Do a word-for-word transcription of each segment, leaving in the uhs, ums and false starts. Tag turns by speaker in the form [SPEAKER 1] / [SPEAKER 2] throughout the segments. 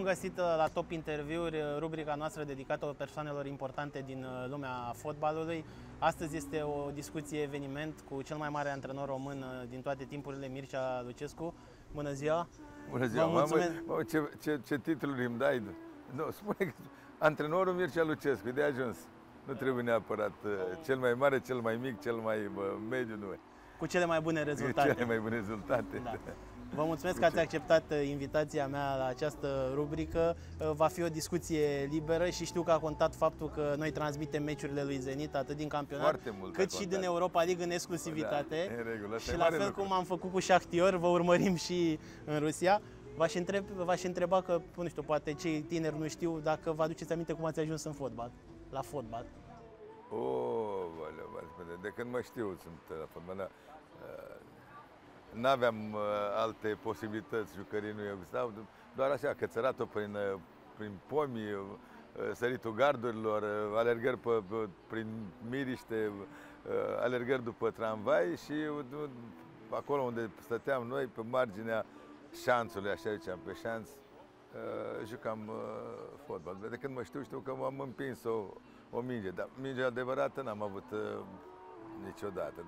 [SPEAKER 1] Bun găsit la Top Interviuri, rubrica noastră dedicată persoanelor importante din lumea fotbalului. Astăzi este o discuție eveniment cu cel mai mare antrenor român din toate timpurile, Mircea Lucescu. Bună ziua!
[SPEAKER 2] Bună ziua! Mă, mă, ce, ce, ce titluri îmi dai? Nu, spune că antrenorul Mircea Lucescu, de ajuns. Nu trebuie neapărat cel mai mare, cel mai mic, cel mai mediu, nu.
[SPEAKER 1] Cu cele mai bune rezultate.
[SPEAKER 2] Cu cele mai bune rezultate.
[SPEAKER 1] Da. Vă mulțumesc că ați acceptat invitația mea la această rubrică. Va fi o discuție liberă și știu că a contat faptul că noi transmitem meciurile lui Zenit atât din campionat cât și din Europa League în exclusivitate.
[SPEAKER 2] Da, în regulă.
[SPEAKER 1] Și la fel cum am făcut cu Shakhtyor, vă urmărim și în Rusia. V-aș întreb, v-aș întreba că, nu știu, poate cei tineri nu știu, dacă vă aduceți aminte cum ați ajuns în fotbal, la fotbal.
[SPEAKER 2] Oh, valeu, de când mă știu sunt la fotbal. Da. N-aveam uh, alte posibilități, jucării nu existau, doar așa, cățărat-o prin, uh, prin pomii, uh, săritul gardurilor, uh, alergări pe, uh, prin miriște, uh, alergări după tramvai și uh, acolo unde stăteam noi, pe marginea șanțului, așa ziceam, pe șanț, uh, jucam uh, fotbal. De când mă știu, știu că m-am împins o, o minge, dar mingea adevărată n-am avut uh, niciodată.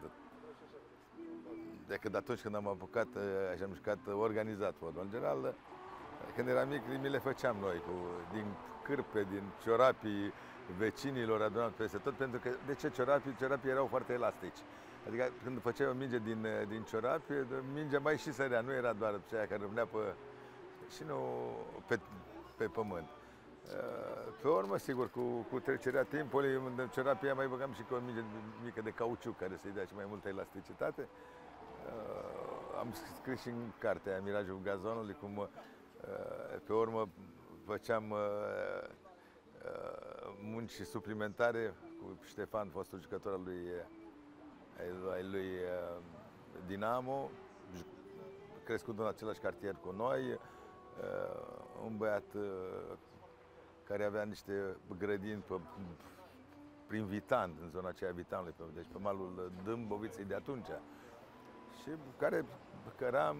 [SPEAKER 2] Decât atunci când am apucat și am jucat organizat fotbal. În general, când eram mic, mi le făceam noi, cu, din cârpe, din ciorapii vecinilor adunat peste tot, pentru că, de ce ciorapii? Ciorapii erau foarte elastici. Adică când făceai o minge din, din ciorapi, mingea mai și sărea, nu era doar cea care rămânea pe, și nu pe, pe pământ. Pe urmă, sigur, cu, cu trecerea timpului, în ciorapii mai băgam și cu o minge mică de cauciuc, care să-i dea și mai multă elasticitate. Uh, am scris și în cartea Mirajul Gazonului cum uh, pe urmă făceam uh, uh, munci suplimentare cu Ștefan, fostul jucător al lui, al lui uh, Dinamo, crescut în același cartier cu noi, uh, un băiat uh, care avea niște grădini pe, prin Vitan, în zona aceea Vitanului, deci pe malul Dâmboviței de atunci. Și care căram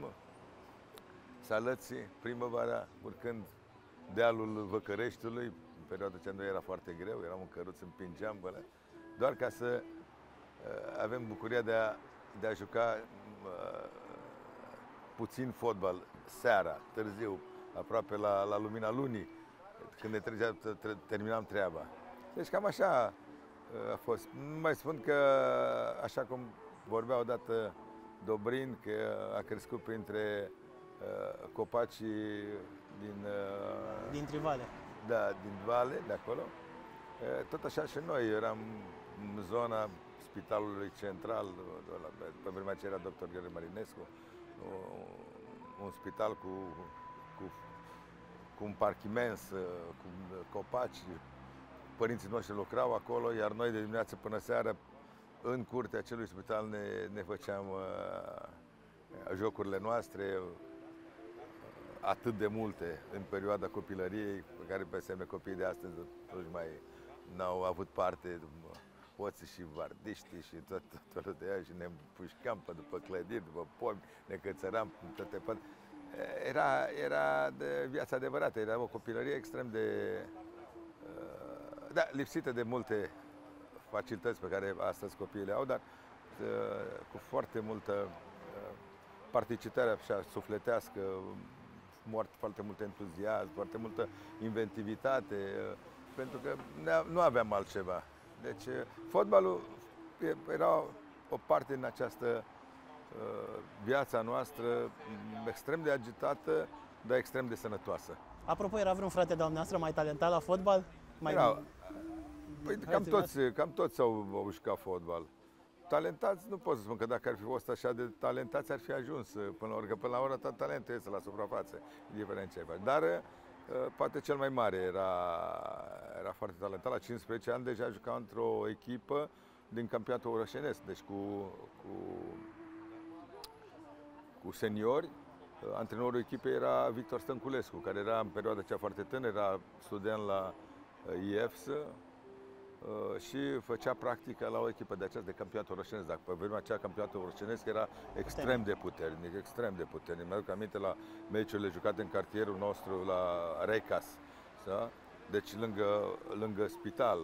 [SPEAKER 2] salății primăvara, urcând dealul Văcăreștiului, în perioada aceea nu era foarte greu, eram un căruț, împingeam băle, doar ca să uh, avem bucuria de a, de a juca uh, puțin fotbal seara, târziu, aproape la, la lumina lunii, când ne trecea, terminam treaba. Deci cam așa uh, a fost. Nu mai spun că, așa cum vorbea odată Dobrin, că a crescut printre uh, copacii din... Uh,
[SPEAKER 1] Dintre vale.
[SPEAKER 2] Da, din vale, de acolo. Uh, tot așa și noi eram în zona Spitalului Central, pe, pe vremea aceea era doctor Gheorghe Marinescu, uh, un spital cu, cu, cu un parc imens, uh, cu copaci. Părinții noștri lucrau acolo, iar noi de dimineață până seara în curtea acelui spital ne, ne făceam uh, jocurile noastre, uh, atât de multe în perioada copilăriei, pe care pe semne copiii de astăzi toți mai n-au avut parte, hoții și vardiștii și tot, tot felul de aia, și ne pușcam pe după clădiri, după pomi, ne cățăram în toate părți. Era, era de viața adevărată, era o copilărie extrem de uh, da, lipsită de multe facilități pe care astăzi copiii le au, dar uh, cu foarte multă uh, participare așa sufletească, foarte, foarte mult entuziasm, foarte multă inventivitate, uh, pentru că nu aveam altceva. Deci, uh, fotbalul era o parte din această uh, viața noastră extrem de agitată, dar extrem de sănătoasă.
[SPEAKER 1] Apropo, era vreun frate de-al noastră mai talentat la fotbal? Mai...
[SPEAKER 2] Era, Păi, cam toți, cam toți au, au jucat fotbal. Talentați, nu pot să spun că dacă ar fi fost așa de talentați, ar fi ajuns până la urmă, că până la urmă tot talentul este la suprafață, indiferent ce faci. Dar poate cel mai mare era, era foarte talentat, la cincisprezece ani deja juca într-o echipă din campionatul orășenesc, deci cu, cu, cu seniori. Antrenorul echipei era Victor Stănculescu, care era în perioada aceea foarte tânără, era student la I E F S. și făcea practică la o echipă de aceasta de campionatul orășenesc. Dacă pe vremea aceea campionatul orășenesc era extrem de puternic, extrem de puternic. Mi-aduc aminte la meciurile jucate în cartierul nostru la Recas, da? Deci lângă, lângă spital.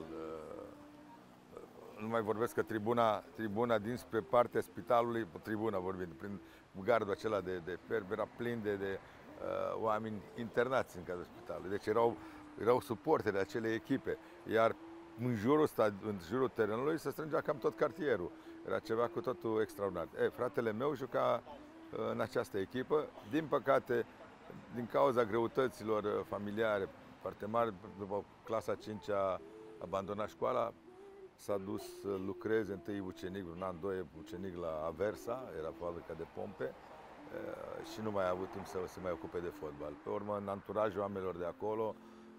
[SPEAKER 2] Nu mai vorbesc că tribuna, tribuna dinspre partea spitalului, tribuna vorbind, prin gardul acela de, de ferb, era plin de, de uh, oameni internați în cadrul spitalului. Deci erau, erau suporteri acele echipe. Iar în jurul, în jurul terenului se strângea cam tot cartierul. Era ceva cu totul extraordinar. E, fratele meu juca în această echipă. Din păcate, din cauza greutăților familiare foarte mari, după clasa a cincea a abandonat școala, s-a dus să lucreze întâi ucenic, un an, doi ucenic la Aversa, era fabrica de pompe, și nu mai a avut timp să se mai ocupe de fotbal. Pe urmă, în anturajul oamenilor de acolo,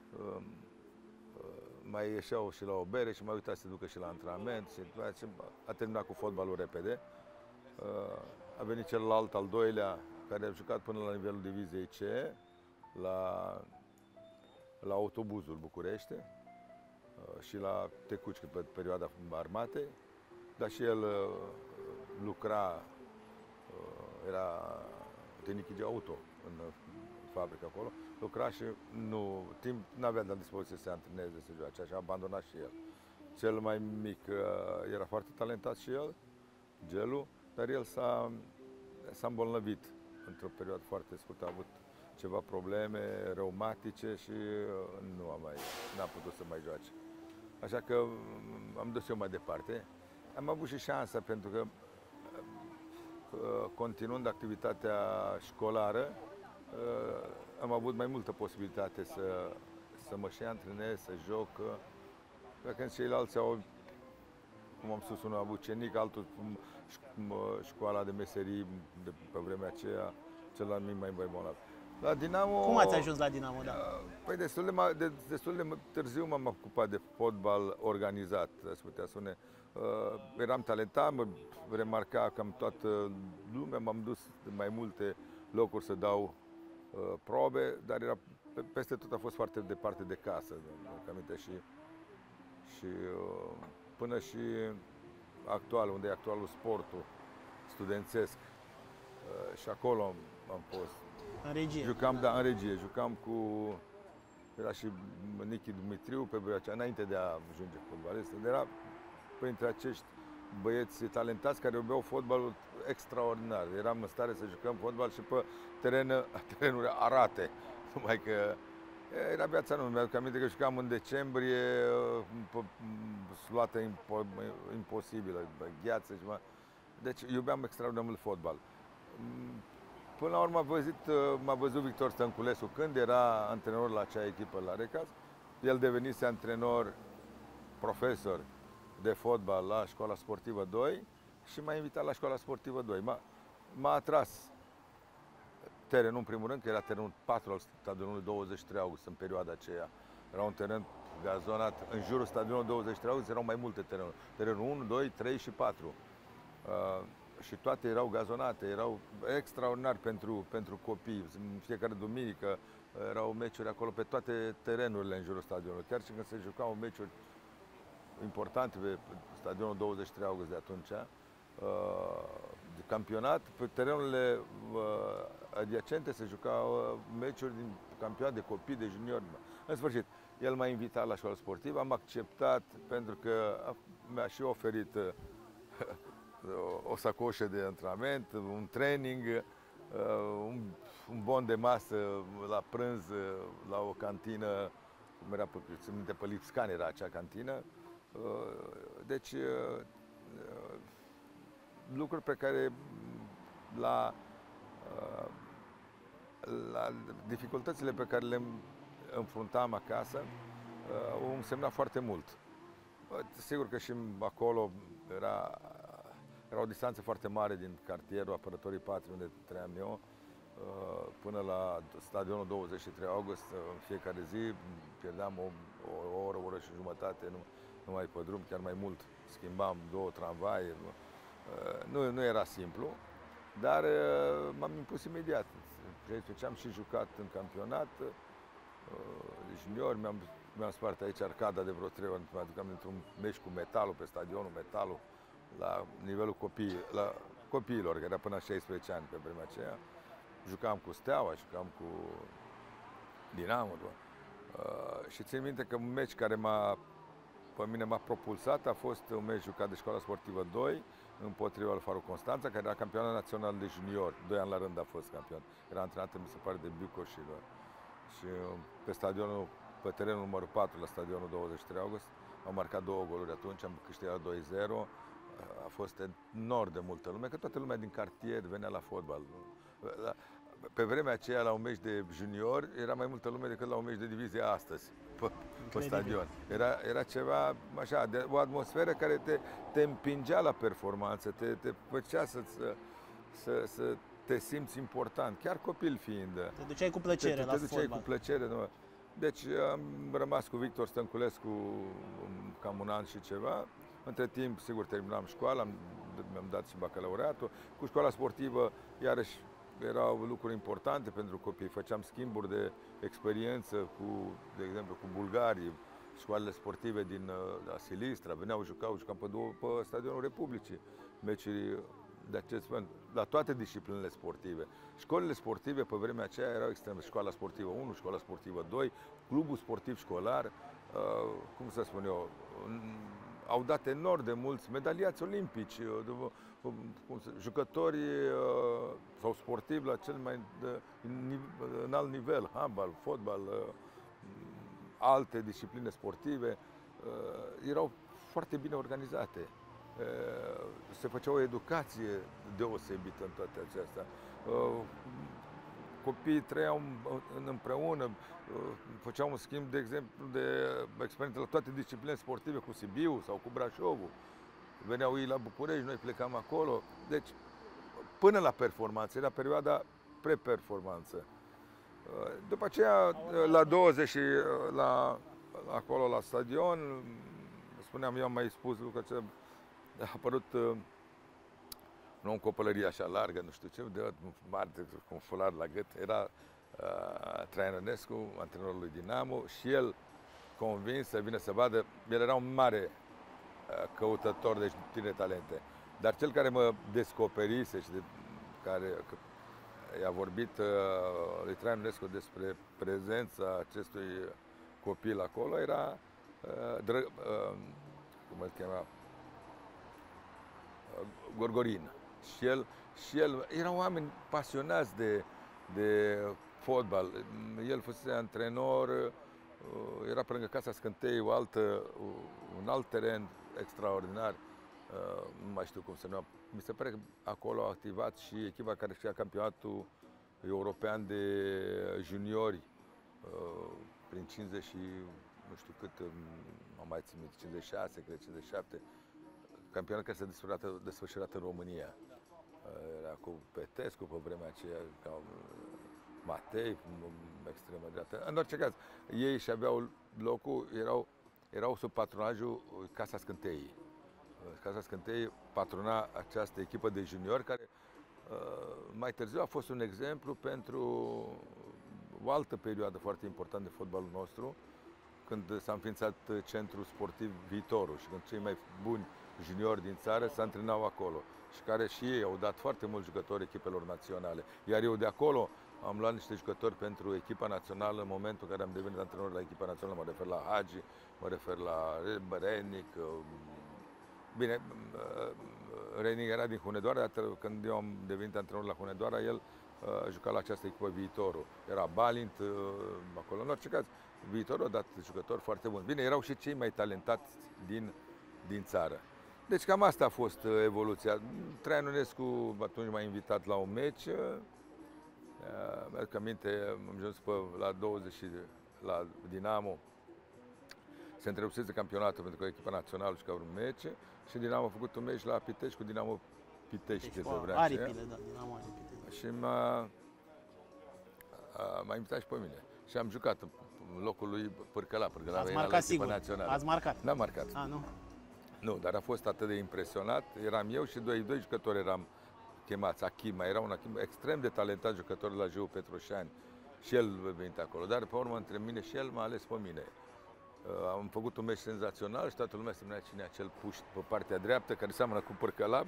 [SPEAKER 2] mai ieșeau și la o bere și mai uita să se ducă și la antrenament și a terminat cu fotbalul repede. A venit celălalt, al doilea, care a jucat până la nivelul diviziei C, la, la Autobuzul București și la Tecuci pe perioada armatei, dar și el lucra, era tehnic de auto în fabrică acolo, lucra și nu, timp nu avea la dispoziție să se antreneze, să joace, și a abandonat și el. Cel mai mic era foarte talentat și el, Gelu, dar el s-a, s-a îmbolnăvit într-o perioadă foarte scurtă, a avut ceva probleme reumatice și nu a mai, n-a putut să mai joace. Așa că am dus eu mai departe. Am avut și șansa pentru că, continuând activitatea școlară, am avut mai multă posibilitate să, să mă și antrenez, să joc. Pe când ceilalți au, cum am spus, unul a avut ucenic, altul școala de meserii de pe vremea aceea, celălalt mic mai bolnav. La Dinamo...
[SPEAKER 1] Cum ați ajuns la Dinamo, da?
[SPEAKER 2] Păi destul de, de, destul de târziu m-am ocupat de fotbal organizat, aș putea spune. Uh, eram talentat, mă remarca cam toată lumea, m-am dus în mai multe locuri să dau uh, probe, dar era, peste tot a fost foarte departe de casă, aminte, și, și uh, până și actual, unde e actualul sportul studențesc. Uh, și acolo am fost.
[SPEAKER 1] În regie.
[SPEAKER 2] Jucam, da, în regie. Jucam cu... Era și Nichi Dumitriu pe vremea aceea, înainte de a ajunge fotbalist. Era printre acești băieți talentați care iubeau fotbalul extraordinar. Eram în stare să jucăm fotbal și pe teren, terenuri arate. Numai că era viața nu. Mi-aduc aminte că jucam în decembrie, sluată impo, imposibilă, gheață și mă... Deci iubeam extraordinar mult fotbal. Până la urmă m-a văzut, m-a văzut Victor Stănculescu când era antrenor la acea echipă la Recas. El devenise antrenor, profesor de fotbal la Școala Sportivă doi și m-a invitat la Școala Sportivă doi. M-a, m-a atras terenul, în primul rând, că era terenul patru al stadionului douăzeci și trei august în perioada aceea. Era un teren gazonat. În jurul stadionului douăzeci și trei august erau mai multe terenuri. Terenul unu, doi, trei și patru. Uh, și toate erau gazonate, erau extraordinar pentru, pentru copii. În fiecare duminică erau meciuri acolo pe toate terenurile în jurul stadionului. Chiar și când se jucau meciuri importante pe stadionul douăzeci și trei august de atunci, de campionat, pe terenurile adiacente se jucau meciuri din campionat de copii, de juniori. În sfârșit, el m-a invitat la școală sportivă, am acceptat pentru că mi-a și oferit o sacoșă de antrenament, un training, un, un bon de masă la prânz, la o cantină, cum era pe, țin minte, pe Lipscan era acea cantină. Deci, lucruri pe care la, la dificultățile pe care le înfruntam acasă, o însemna foarte mult. Sigur că și acolo era Era o distanță foarte mare din cartierul Apărătorii Patriei, unde trăiam eu, până la stadionul douăzeci și trei august. În fiecare zi pierdeam o, o oră, o oră și jumătate, nu, numai pe drum, chiar mai mult. Schimbam două tramvaie. Nu, nu era simplu, dar m-am impus imediat. Ce am și jucat în campionat, juniori, mi-am mi-am spart aici arcada de vreo trei ori, mă aduc într-un meci cu Metalul, pe stadionul Metalul, la nivelul copii, la copiilor, care era până la șaisprezece ani pe vremea aceea. Jucam cu Steaua, jucam cu Dinamo. Uh, și țin minte că un meci care m-a, pe mine m-a propulsat a fost un meci jucat de Școala Sportivă doi împotriva lui Faru Constanța, care era campioană național de junior. Doi ani la rând a fost campion. Era antrenată, mi se pare, de Biuco și, și pe stadionul, pe terenul numărul patru, la stadionul douăzeci și trei august, am marcat două goluri atunci, am câștigat doi zero. A fost enorm de multă lume, că toată lumea din cartier venea la fotbal. La, pe vremea aceea, la un meci de junior, era mai multă lume decât la un meci de divizie astăzi, pe, pe stadion. Era, era ceva, așa, de, o atmosferă care te, te împingea la performanță, te, te făcea să, să, să, să te simți important, chiar copil fiind.
[SPEAKER 1] Te duceai cu plăcere
[SPEAKER 2] te,
[SPEAKER 1] la
[SPEAKER 2] te duceai
[SPEAKER 1] fotbal.
[SPEAKER 2] cu plăcere. Nu? Deci am rămas cu Victor Stănculescu cam un an și ceva. Între timp, sigur, terminam școala, mi-am dat și bacalaureatul. Cu școala sportivă, iarăși, erau lucruri importante pentru copii. Făceam schimburi de experiență cu, de exemplu, cu bulgarii, școalele sportive din la Silistra, veneau, jucau, jucam pe, două, pe stadionul Republicii, meciuri de acest fel, la toate disciplinele sportive. Școlile sportive pe vremea aceea erau extreme. Școala sportivă unu, școala sportivă doi, clubul sportiv școlar, uh, cum să spun eu, au dat enorm de mulți medaliați olimpici, jucători sau sportivi la cel mai înalt nivel, handbal, fotbal, alte discipline sportive, erau foarte bine organizate. Se făcea o educație deosebită în toate acestea. Copiii trăiau împreună, făceau un schimb, de exemplu, de experiențe la toate disciplinele sportive, cu Sibiu sau cu Brașovul. Veneau ei la București, noi plecam acolo. Deci, până la performanță, era perioada pre-performanță. După aceea, la douăzeci și la, acolo la stadion, spuneam, eu am mai spus lucrul că a apărut nu o copălărie așa largă, nu știu ce, de mare, cu un fular la gât. Era uh, Traian Ionescu, antrenorul lui Dinamo, și el convins să vină să vadă. El era un mare uh, căutător de tinere talente. Dar cel care mă descoperise și de care i-a vorbit uh, lui Traian Ionescu despre prezența acestui copil acolo era uh, dră, uh, cum îl chema, uh, Gorgorin. Și el, și el, erau oameni pasionați de, de fotbal. El fusese antrenor, era pe lângă Casa Scântei, o altă, un alt teren extraordinar, nu mai știu cum se numea. Mi se pare că acolo a activat și echipa care știa campionatul european de juniori prin cincizeci și nu știu cât, am mai ținut, cincizeci și șase, cred, cincizeci și șapte. Campionat care s-a desfășurat, desfășurat în România. Era cu Petescu pe vremea aceea, ca Matei, extremă dreaptă. În orice caz, ei și aveau locul, erau, erau sub patronajul Casa Scântei. Casa Scântei patrona această echipă de juniori care mai târziu a fost un exemplu pentru o altă perioadă foarte importantă de fotbalul nostru, când s-a înființat centrul sportiv Viitorul și când cei mai buni juniori din țară se antrenau acolo și care și ei au dat foarte mulți jucători echipelor naționale. Iar eu de acolo am luat niște jucători pentru echipa națională în momentul în care am devenit antrenor la echipa națională. Mă refer la Hagi, mă refer la Renic. Bine, Renic era din Hunedoara, dar când eu am devenit antrenor la Hunedoara, el a jucat la această echipă Viitorul. Era Balint acolo. În orice caz, Viitorul a dat jucători foarte buni. Bine, erau și cei mai talentați din, din țară. Deci cam asta a fost evoluția. Traian Ionescu atunci m-a invitat la un meci. Mi-aduc aminte, am ajuns pe la douăzeci la Dinamo. Se întrerupsese campionatul pentru că echipa națională juca un meci și Dinamo a făcut un meci la Pitești cu Dinamo Pitești.
[SPEAKER 1] Deci,
[SPEAKER 2] pe vremea
[SPEAKER 1] aripile, da, Dinamo aripile.
[SPEAKER 2] Și m-a m-a invitat și pe mine. Și am jucat în locul lui Pârcăla. Pârcăla
[SPEAKER 1] Ați marcat sigur.
[SPEAKER 2] Națională.
[SPEAKER 1] Ați marcat.
[SPEAKER 2] N-am marcat.
[SPEAKER 1] A, nu?
[SPEAKER 2] Nu, dar a fost atât de impresionat. Eram eu și doi, doi jucători eram chemați. Achima, era un Achima extrem de talentat jucător la Jeu Petroșani. și el venit acolo, dar pe urmă între mine și el m-a ales pe mine. Am făcut un meci senzațional și toată lumea spunea cine e acel puști pe partea dreaptă care seamănă cu Pârcălap.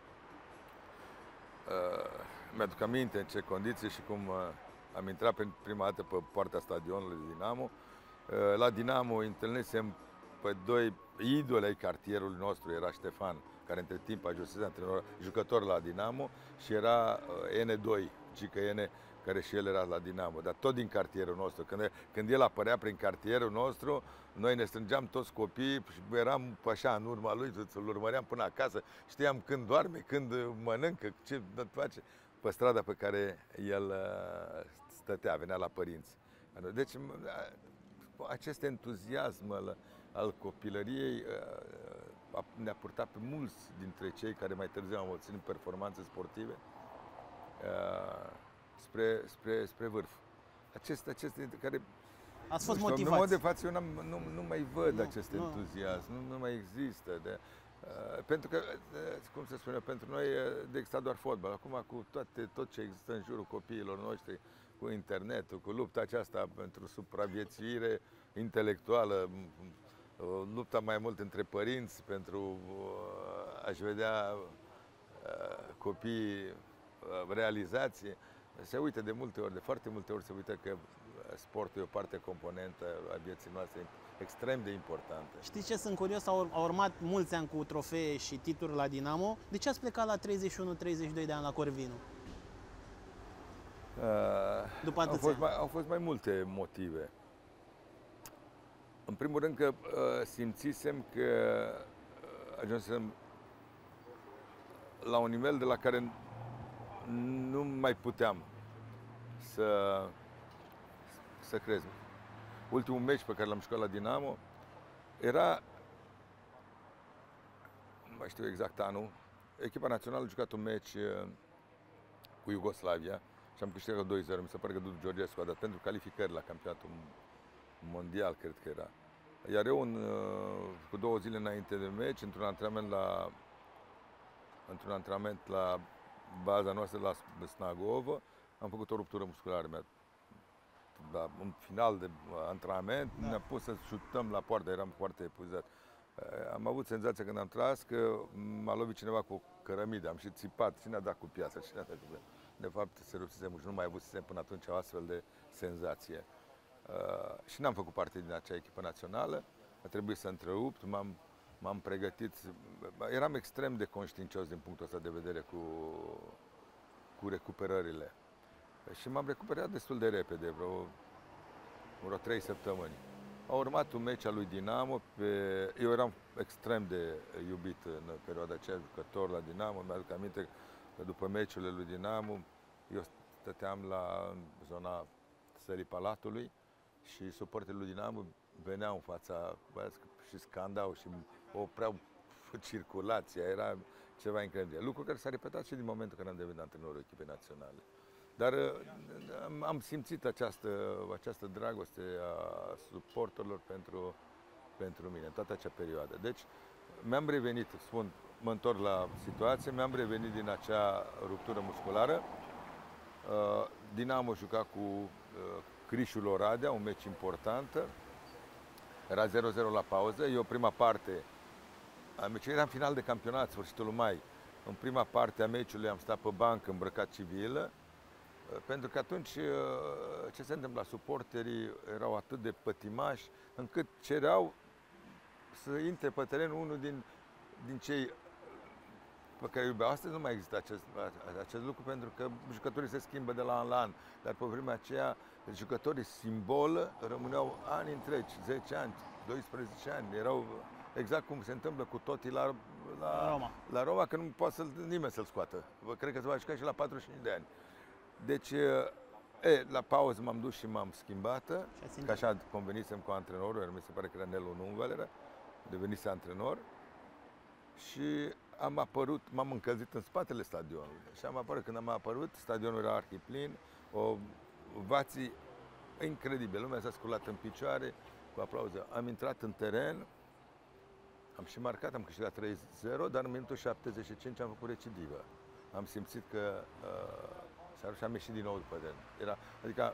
[SPEAKER 2] Mi-aduc aminte în ce condiții și cum am intrat prima dată pe poarta stadionului de Dinamo. La Dinamo întâlnisem pe doi idoli ai cartierului nostru, era Ștefan, care între timp a ajunsese antrenor, jucător la Dinamo, și era N doi, Gică N, care și el era la Dinamo, dar tot din cartierul nostru. Când, când el apărea prin cartierul nostru, noi ne strângeam toți copiii și eram așa în urma lui, îl urmăream până acasă, știam când doarme, când mănâncă, ce face pe strada pe care el stătea, venea la părinți. Deci acest entuziasm al, al copilăriei ne-a purtat pe mulți dintre cei care mai târziu au obținut performanțe sportive spre, spre, spre vârf. Acest, acest care...
[SPEAKER 1] Ați fost
[SPEAKER 2] știu,
[SPEAKER 1] motivați.
[SPEAKER 2] În mod de față eu nu, nu mai văd
[SPEAKER 1] nu,
[SPEAKER 2] acest
[SPEAKER 1] nu.
[SPEAKER 2] entuziasm, nu, nu mai există. De, uh, pentru că, uh, cum se spune, pentru noi de există doar fotbal. Acum cu toate, tot ce există în jurul copiilor noștri, cu internetul, cu lupta aceasta pentru supraviețuire intelectuală, lupta mai mult între părinți pentru uh, a-și vedea uh, copiii uh, realizați, se uită de multe ori, de foarte multe ori se uită că sportul e o parte componentă a vieții noastre extrem de importantă.
[SPEAKER 1] Știți ce sunt curios? Au, au urmat mulți ani cu trofee și titluri la Dinamo. De ce ați plecat la treizeci și unu treizeci și doi de ani la Corvinu?
[SPEAKER 2] Uh,
[SPEAKER 1] După
[SPEAKER 2] au, fost mai, au fost mai multe motive. În primul rând că uh, simțisem că uh, ajunsem la un nivel de la care nu mai puteam să, să crez. Ultimul meci pe care l-am jucat la Dinamo era, nu mai știu exact anul, echipa națională a jucat un meci uh, cu Iugoslavia și am câștigat doi zero. Mi se pare că Dudu Georgescu a dat pentru calificări la campionatul mondial, cred că era. Iar eu, în, cu două zile înainte de meci, într-un antrenament la, într-un antrenament la baza noastră la Snagovă, am făcut o ruptură musculară. La un final de antrenament, da. Ne-a pus să șutăm la poartă, eram foarte epuizat. Am avut senzația când am tras că m-a lovit cineva cu o cărămidă, am și țipat, cine a dat cu piața, cine a dat cu piața. De fapt, se rupsisem și nu mai avusem până atunci o astfel de senzație. Uh, și n-am făcut parte din acea echipă națională, a trebuit să întrerupt, m-am, m-am pregătit, eram extrem de conștiincios din punctul ăsta de vedere cu, cu recuperările. Și m-am recuperat destul de repede, vreo, vreo trei săptămâni. A urmat un meci al lui Dinamo, pe, eu eram extrem de iubit în perioada aceea, jucător la Dinamo, mi-aduc aminte că după meciurile lui Dinamo, eu stăteam la zona sălii Palatului și suporterii lui Dinamo veneau în fața și scandau și opreau circulația, era ceva incredibil. Lucru care s-a repetat și din momentul când am devenit antrenorul echipei naționale. Dar am, am simțit această, această dragoste a suporterilor pentru, pentru mine în toată acea perioadă. Deci mi-am revenit, spun, mă întorc la situație, mi-am revenit din acea ruptură musculară. Dinamo juca cu Crișul Oradea, un meci important. Era zero zero la pauză. Eu prima parte a meciului, era în final de campionat, sfârșitul lui mai. În prima parte a meciului am stat pe bancă îmbrăcat civil, pentru că atunci ce se întâmpla? Suporterii erau atât de pătimași încât cereau să intre pe teren unul din, din cei pe care iubeau. Astăzi nu mai există acest, acest lucru pentru că jucătorii se schimbă de la an la an. Dar pe vremea aceea jucătorii simbol rămâneau ani întregi, zece ani, doisprezece ani. Erau exact cum se întâmplă cu Totti la, la,
[SPEAKER 1] Roma.
[SPEAKER 2] la Roma, că nu poate să nimeni să-l scoată. Cred că se va juca și la patruzeci și cinci de ani. Deci, e, la pauză m-am dus și m-am schimbat, că așa convenisem cu antrenorul, mi se pare că era Nelu Nunvalera, devenise antrenor și am apărut, m-am încălzit în spatele stadionului și am apărut, când am apărut, stadionul era arhiplin, o vații incredibil, lumea s-a sculat în picioare cu aplauze. Am intrat în teren, am și marcat, am câștigat trei zero, dar în minutul șaptezeci și cinci am făcut recidivă. Am simțit că uh, și am ieșit din nou după teren. Era, adică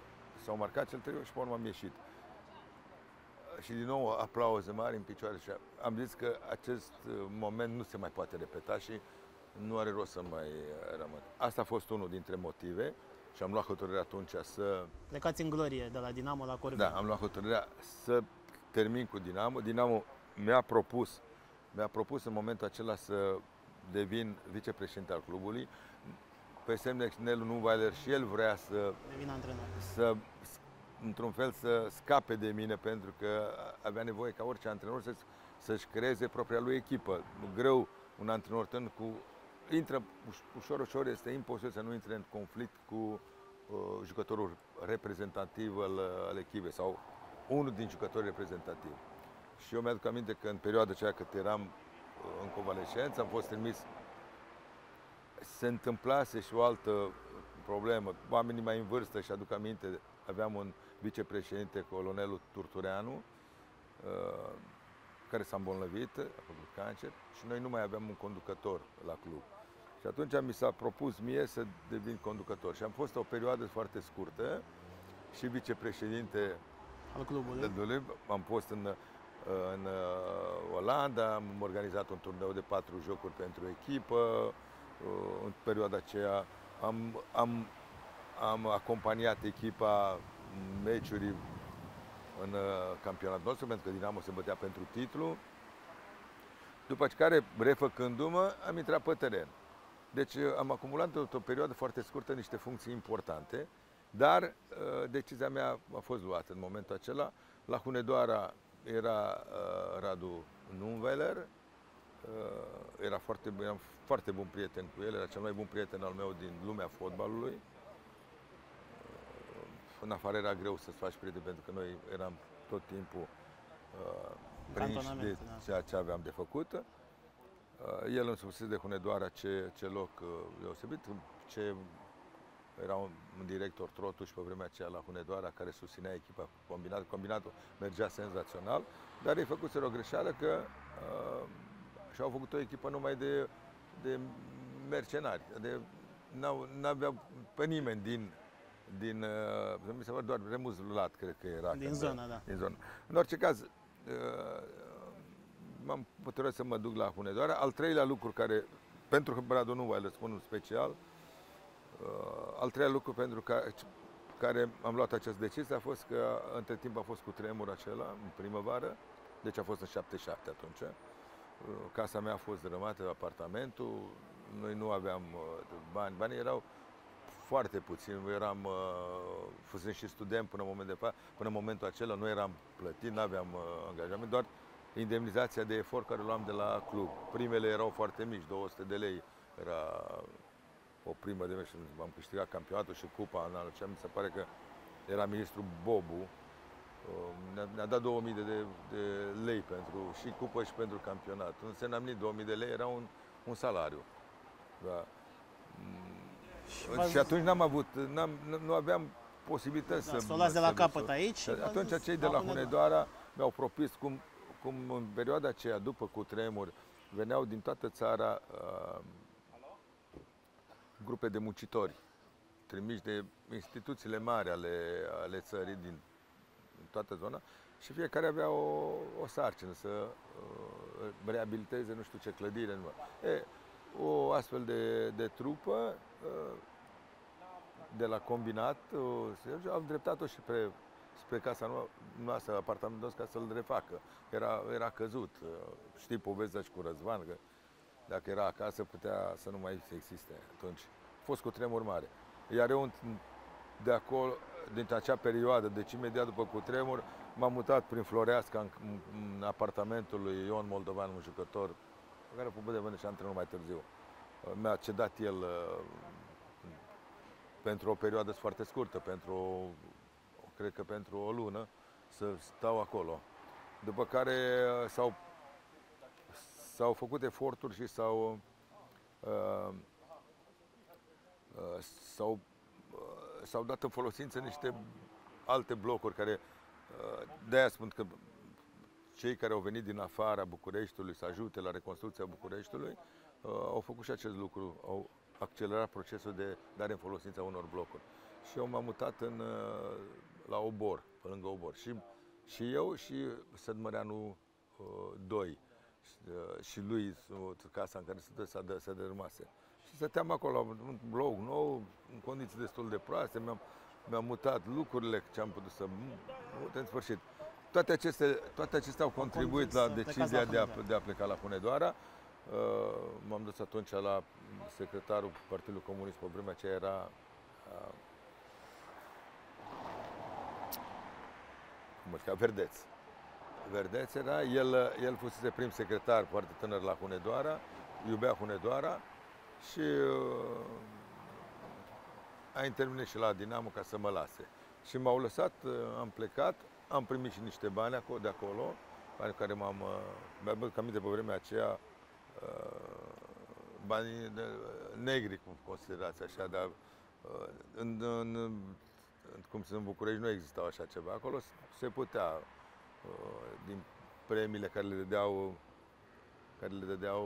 [SPEAKER 2] s-au marcat cel trei și pe urmă am ieșit. Și din nou aplauze mari în picioare și am zis că acest moment nu se mai poate repeta și nu are rost să mai rămân. Asta a fost unul dintre motive și am luat hotărârea atunci să...
[SPEAKER 1] Plecați în glorie de la Dinamo la Corvin.
[SPEAKER 2] Da, am luat hotărârea să termin cu Dinamo. Dinamo mi-a propus, mi-a propus în momentul acela să devin vicepreședinte al clubului. Pe semne Nelu Nunweiler și el vrea să...
[SPEAKER 1] Devină antrenor.
[SPEAKER 2] Să, într-un fel, să scape de mine, pentru că avea nevoie ca orice antrenor să, să-și creeze propria lui echipă. Greu un antrenor tânăr cu... Intră ușor, ușor, este imposibil să nu intre în conflict cu uh, jucătorul reprezentativ al, al echipei sau unul din jucătorii reprezentativi. Și eu mi-aduc aminte că în perioada aceea cât eram uh, în convalescență, am fost trimis. Se întâmplase și o altă problemă. Oamenii mai în vârstă, și aduc aminte, aveam un vicepreședinte, colonelul Turtureanu, uh, care s-a îmbolnăvit, a făcut cancer și noi nu mai aveam un conducător la club. Și atunci mi s-a propus mie să devin conducător. Și am fost o perioadă foarte scurtă și vicepreședinte
[SPEAKER 1] al clubului.
[SPEAKER 2] Am fost în, în Olanda, am organizat un turneu de patru jocuri pentru echipă. În perioada aceea am, am, am acompaniat echipa în meciuri în campionatul nostru, pentru că Dinamo se bătea pentru titlu. După care, refăcându-mă, am intrat pe teren. Deci am acumulat o, o perioadă foarte scurtă niște funcții importante, dar decizia mea a fost luată în momentul acela. La Hunedoara era uh, Radu Nunweiler, uh, era foarte, eram foarte bun prieten cu el, era cel mai bun prieten al meu din lumea fotbalului. În afară era greu să-ți faci prieteni, pentru că noi eram tot timpul uh, prinși de ceea ce aveam de făcut. Uh, el îmi spusese de Hunedoara ce, ce loc uh, deosebit, ce era un, un director Trotuș pe vremea aceea la Hunedoara, care susținea echipa combinat. Combinatul mergea senzațional, dar ei făcuseră o greșeală că uh, și-au făcut o echipă numai de, de mercenari. De, n-aveau pe nimeni din din, uh, mi se pare doar Remus Lat, cred că era.
[SPEAKER 1] Din zona, da.
[SPEAKER 2] Din zona. În orice caz, uh, m-am hotărât să mă duc la Hunedoara. Al treilea lucru care, pentru că Radu Nunweiler, spun un special, uh, al treilea lucru pentru care, care am luat această decizie a fost că între timp a fost cu tremur acela, în primăvară, deci a fost în șaptezeci și șapte atunci. Uh, casa mea a fost dărâmată, apartamentul, noi nu aveam uh, bani, banii erau foarte puțin, eram, uh, fusem și student până în, moment de, până în momentul acela, nu eram plătit, nu aveam uh, angajament, doar indemnizația de efort care o luam de la club. Primele erau foarte mici, două sute de lei era o primă de meci și am câștigat campionatul și cupa în anul acela. Mi se pare că era ministrul Bobu, uh, ne-a dat două mii de, de, de lei pentru și cupă și pentru campionat. Înseamnă două mii de lei, era un, un salariu. Da. Și, și atunci n-am avut, n-am, nu aveam posibilități
[SPEAKER 1] da,
[SPEAKER 2] să...
[SPEAKER 1] Să o luați de la capăt aici și
[SPEAKER 2] atunci cei de la Hunedoara mi-au propus cum, cum în perioada aceea, după cutremur, veneau din toată țara uh, grupe de muncitori, trimiși de instituțiile mari ale, ale țării din toată zona și fiecare avea o, o sarcină să uh, reabiliteze nu știu ce clădire. Nu. E, o astfel de, de trupă de la combinat au dreptat-o și pe, spre casa noastră, apartamentul nostru, ca să-l refacă. Era, era căzut. Știi povestea și cu Răzvan, că dacă era acasă putea să nu mai existe atunci. A fost cu tremur mare. Iar eu de acolo, din acea perioadă, deci imediat după cutremur, m-am mutat prin Floreasca în, în apartamentul lui Ion Moldovan, un jucător pe care a putut și antrenor mai târziu. Mi-a cedat el uh, pentru o perioadă foarte scurtă, pentru, cred că pentru o lună, să stau acolo. După care s-au, s-au făcut eforturi și s-au, uh, uh, s-au, uh, s-au dat în folosință niște alte blocuri care, uh, de-aia spun că cei care au venit din afara Bucureștiului să ajute la reconstrucția Bucureștiului uh, au făcut și acest lucru, au accelerat procesul de dare în folosință a unor blocuri. Și eu m-am mutat în, uh, la Obor, pe lângă Obor. Și, și eu și Sădmăreanu doi și lui, casa în care se, dă, se dărâmase. Și stăteam acolo, un blog nou, în condiții destul de proaste, mi-am mi-am mutat lucrurile ce am putut să mut, în sfârșit. Toate acestea, toate acestea au contribuit la decizia de a, de a pleca la Hunedoara. M-am dus atunci la secretarul Partidului Comunist, pe vremea aceea era cum îl cheamă, Verdeț. Verdeț era, el, el fusese prim secretar foarte tânăr la Hunedoara, iubea Hunedoara și uh, a intervenit și la Dinamo ca să mă lase. Și m-au lăsat, am plecat, am primit și niște bani acolo, de acolo, bani care m-am, mi-am băut aminte pe vremea aceea, banii negri, cum considerați așa, dar în, în, în, cum sunt în București nu existau așa ceva. Acolo se putea, din premiile care le dădeau, care le dădeau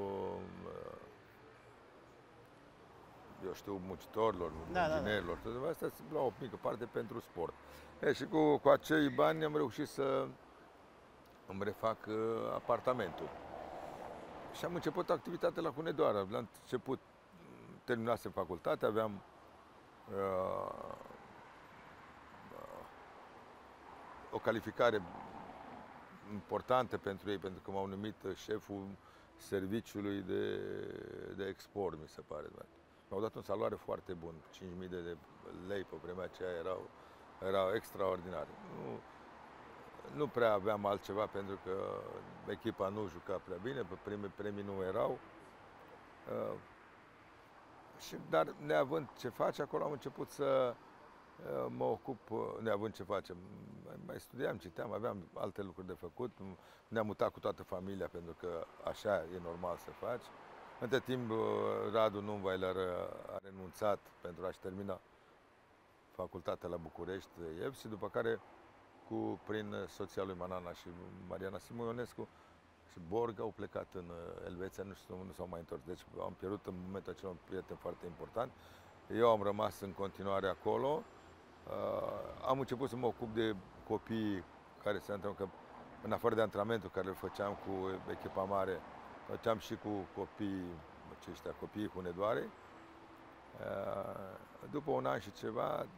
[SPEAKER 2] eu știu, muncitorilor, da, inginerilor, da, da. Toate astea la o mică parte pentru sport. E, și cu, cu acei bani am reușit să îmi refac uh, apartamentul. Și am început activitatea la Hunedoara. La început terminasem facultatea, aveam uh, o calificare importantă pentru ei, pentru că m-au numit șeful serviciului de, de export, mi se pare. Mi-au dat un salariu foarte bun, cinci mii de lei pe vremea aceea, erau, erau extraordinare. Nu, nu prea aveam altceva pentru că echipa nu juca prea bine, pe prime premii nu erau. Uh, și, dar neavând ce face, acolo am început să uh, mă ocup, neavând ce facem. Mai, mai studiam, citeam, aveam alte lucruri de făcut. Ne-am mutat cu toată familia pentru că așa e normal să faci. Între timp, Radu Nunweiler a renunțat pentru a-și termina facultatea la București, E P S, și după care, cu, prin soția lui Manana și Mariana Simoionescu și Borg, au plecat în Elveția, nu știu unde s-au mai întors. Deci am pierdut în momentul acela un prieten foarte important. Eu am rămas în continuare acolo. Am început să mă ocup de copii care se antrenau, că în afară de antrenamentul care îl făceam cu echipa mare, făceam și cu copii, aceștia, copiii Hunedoarei. După un an și ceva,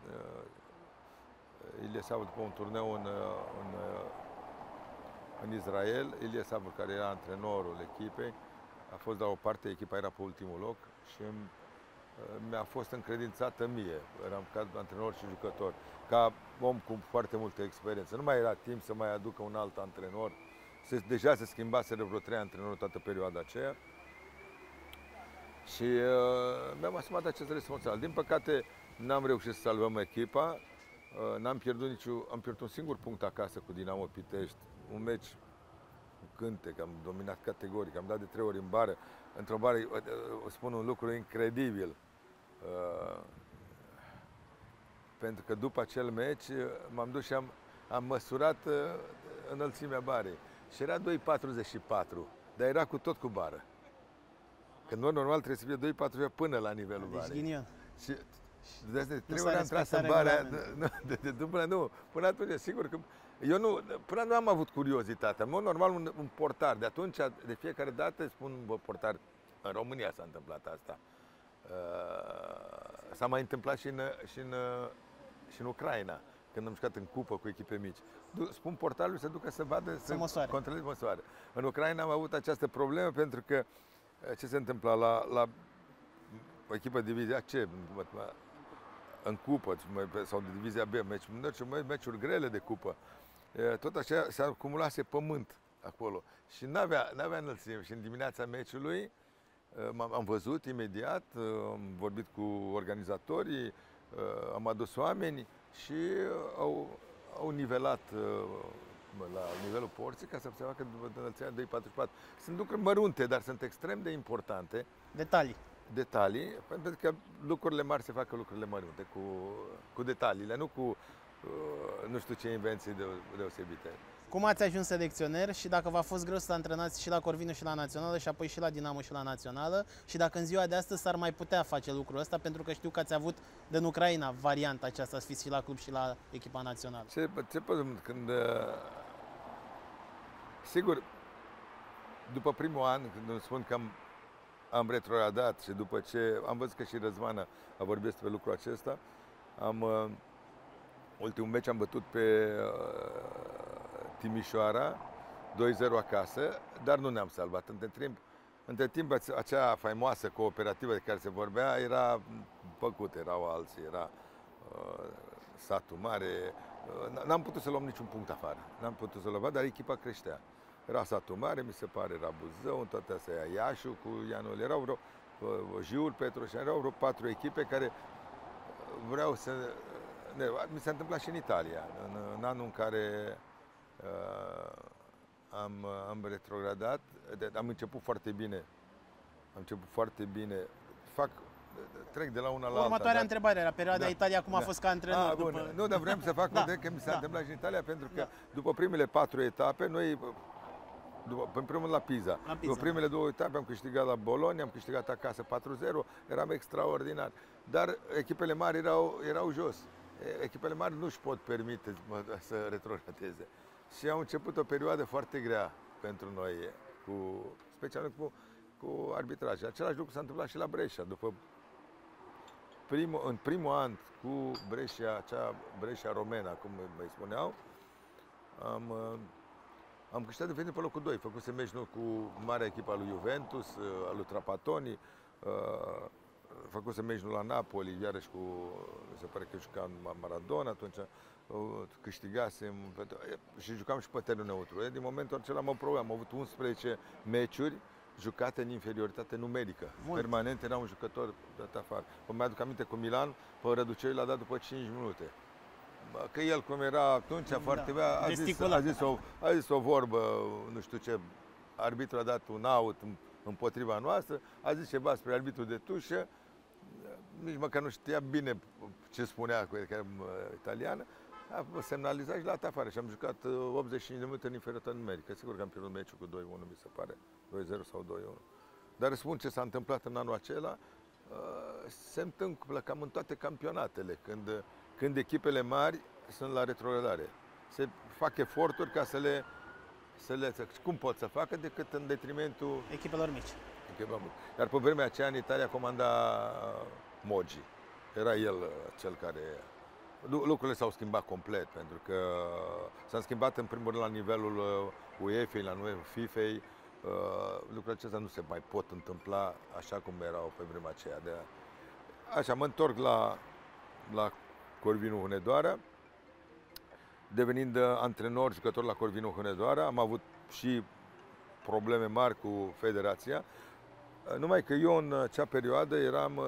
[SPEAKER 2] Ilie Savur, după un turneu în, în, în Israel, Ilie Savur, care era antrenorul echipei, a fost la o parte, echipa era pe ultimul loc și mi-a fost încredințată mie. Eram ca antrenor și jucător, ca om cu foarte multă experiență. Nu mai era timp să mai aducă un alt antrenor. Se, deja se schimbaseră vreo trei antrenori toată perioada aceea și uh, mi-am asumat acest responsabilitate. Din păcate, n-am reușit să salvăm echipa, uh, n-am pierdut niciun, am pierdut un singur punct acasă cu Dinamo Pitești, un meci cu cântec, am dominat categoric, am dat de trei ori în bară. Într-o bară, uh, spun un lucru incredibil, uh, pentru că după acel meci m-am dus și am, am măsurat uh, înălțimea barei. Și era doi patruzeci și patru, dar era cu tot cu bară. Că în mod normal trebuie să fie doi patruzeci și patru până la nivelul
[SPEAKER 1] deci,
[SPEAKER 2] barei.
[SPEAKER 1] Ghinion.
[SPEAKER 2] Și de, de trei ori am tras în barea. De, de, de, până, nu, până atunci, sigur că eu nu, până nu am avut curiozitatea. În mod normal, un, un portar, de atunci, de fiecare dată, spun, bă, portar, în România s-a întâmplat asta. Uh, s-a mai întâmplat și în, și în, și în Ucraina, când am jucat în cupă cu echipe mici. Spun portarului să ducă să vadă, să, să măsoare. Controleze, măsoare. În Ucraina am avut această problemă pentru că ce se întâmpla la, la o echipă de divizia C, în cupă, sau de divizia B, meciuri, meciuri grele de cupă, tot așa se acumulase pământ acolo și n-avea, n-avea înălțime. Și în dimineața meciului am văzut imediat, am vorbit cu organizatorii, am adus oameni și au, au nivelat la nivelul porții ca să observa că înălțimea doi patruzeci și patru. Sunt lucruri mărunte, dar sunt extrem de importante.
[SPEAKER 1] Detalii.
[SPEAKER 2] Detalii, pentru că lucrurile mari se fac lucrurile mărunte, cu, cu detaliile, nu cu nu știu ce invenții deosebite.
[SPEAKER 1] Cum ați ajuns selecționer și dacă v-a fost greu să antrenați și la Corvinu și la Națională și apoi și la Dinamo și la Națională și dacă în ziua de astăzi s-ar mai putea face lucrul ăsta, pentru că știu că ați avut din Ucraina varianta aceasta, să fiți și la club și la echipa națională.
[SPEAKER 2] Ce, ce pot când... Sigur, după primul an, când îmi spun că am, am retrogradat și după ce am văzut că și Răzvan a vorbit despre lucrul acesta, am, ultimul meci am bătut pe Timișoara, doi zero acasă, dar nu ne-am salvat. Între timp, între timp, acea faimoasă cooperativă de care se vorbea era făcută, erau alții, era uh, Satul Mare. Uh, n-am putut să luăm niciun punct afară, n-am putut să luăm, dar echipa creștea. Era Satul Mare, mi se pare, era Buzău, în toate astea, Iașu cu Ianul, erau vreo uh, Jiul, Petroșani, erau vreo patru echipe care vreau să... Ne, mi s-a întâmplat și în Italia, în, în anul în care Uh, am, am retrogradat, am început foarte bine, am început foarte bine, fac, trec de la una la alta.
[SPEAKER 1] Următoarea
[SPEAKER 2] dar,
[SPEAKER 1] întrebare, la perioada
[SPEAKER 2] da,
[SPEAKER 1] Italia, cum
[SPEAKER 2] da.
[SPEAKER 1] a fost ca antrenor?
[SPEAKER 2] A, bun.
[SPEAKER 1] După...
[SPEAKER 2] Nu, dar vreau să fac
[SPEAKER 1] da,
[SPEAKER 2] că mi s-a
[SPEAKER 1] da.
[SPEAKER 2] întâmplat și în Italia, pentru că
[SPEAKER 1] da.
[SPEAKER 2] după primele patru etape, noi, după, în primul la Pisa,
[SPEAKER 1] la Pisa,
[SPEAKER 2] după primele două etape am câștigat la Bologna, am câștigat acasă patru zero, eram extraordinar, dar echipele mari erau, erau jos. Echipele mari nu își pot permite să retrogradeze. Și au început o perioadă foarte grea pentru noi, cu, special cu, cu arbitraj. Același lucru s-a întâmplat și la Brescia. După primul, în primul an cu Brescia, acea Brescia Romena, cum îi spuneau, am, am câștigat devenit pe locul doi. Făcuse meci nou cu marea echipa lui Juventus, a lui Trapattoni, făcuse meci nou la Napoli, iarăși cu, mi se pare că juca Maradona atunci, câștigasem și jucam și pe teren neutru. Din momentul acela am o problemă. Am avut unsprezece meciuri jucate în inferioritate numerică. Mult. Permanent era un jucător dat afară. Îmi aduc aminte cu Milan, pe Răduceu l-a dat după cinci minute. Că el, cum era atunci, da. foarte bea, a zis, a, zis o, a zis o vorbă, nu știu ce, arbitrul a dat un out împotriva noastră, a zis ceva spre arbitrul de tușă, nici măcar nu știa bine ce spunea, că era italiană, a semnalizat și l-a dat afară și am jucat optzeci și cinci de minute în inferioritate numerică. Sigur că am pierdut meciul cu doi unu, mi se pare, doi zero sau doi unu. Dar spun ce s-a întâmplat în anul acela, se întâmplă cam în toate campionatele, când, când echipele mari sunt la retrogradare. Se fac eforturi ca să le, să le... Cum pot să facă decât în detrimentul
[SPEAKER 1] echipelor mici.
[SPEAKER 2] Iar pe vremea aceea în Italia comanda Moggi. Era el cel care... Lucrurile s-au schimbat complet, pentru că s-au schimbat în primul rând la nivelul UEFA, la nivelul FIFA. Lucrurile acestea nu se mai pot întâmpla așa cum erau pe vremea aceea. De... Așa, mă întorc la, la Corvinu Hunedoara. Devenind antrenor, jucător la Corvinu Hunedoara, am avut și probleme mari cu federația. Numai că eu în acea perioadă eram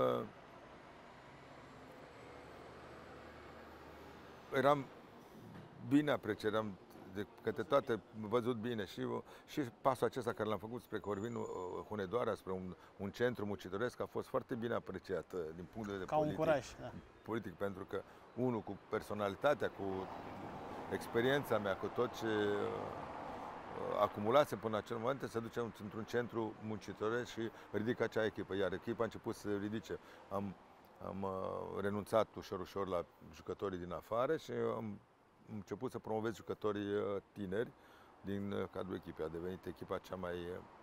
[SPEAKER 2] eram bine apreciat, eram de către toate văzut bine și, și pasul acesta care l-am făcut spre Corvinu Hunedoara, spre un, un centru muncitoresc, a fost foarte bine apreciat din punct de vedere
[SPEAKER 1] Ca
[SPEAKER 2] politic.
[SPEAKER 1] un curaj, da.
[SPEAKER 2] Politic, pentru că, unul, cu personalitatea, cu experiența mea, cu tot ce acumulați până în acel moment, se duce într-un centru muncitoresc și ridică acea echipă. Iar echipa a început să se ridice. Am, am renunțat ușor, ușor la jucătorii din afară și am început să promovez jucătorii tineri din cadrul echipei. A devenit echipa cea mai...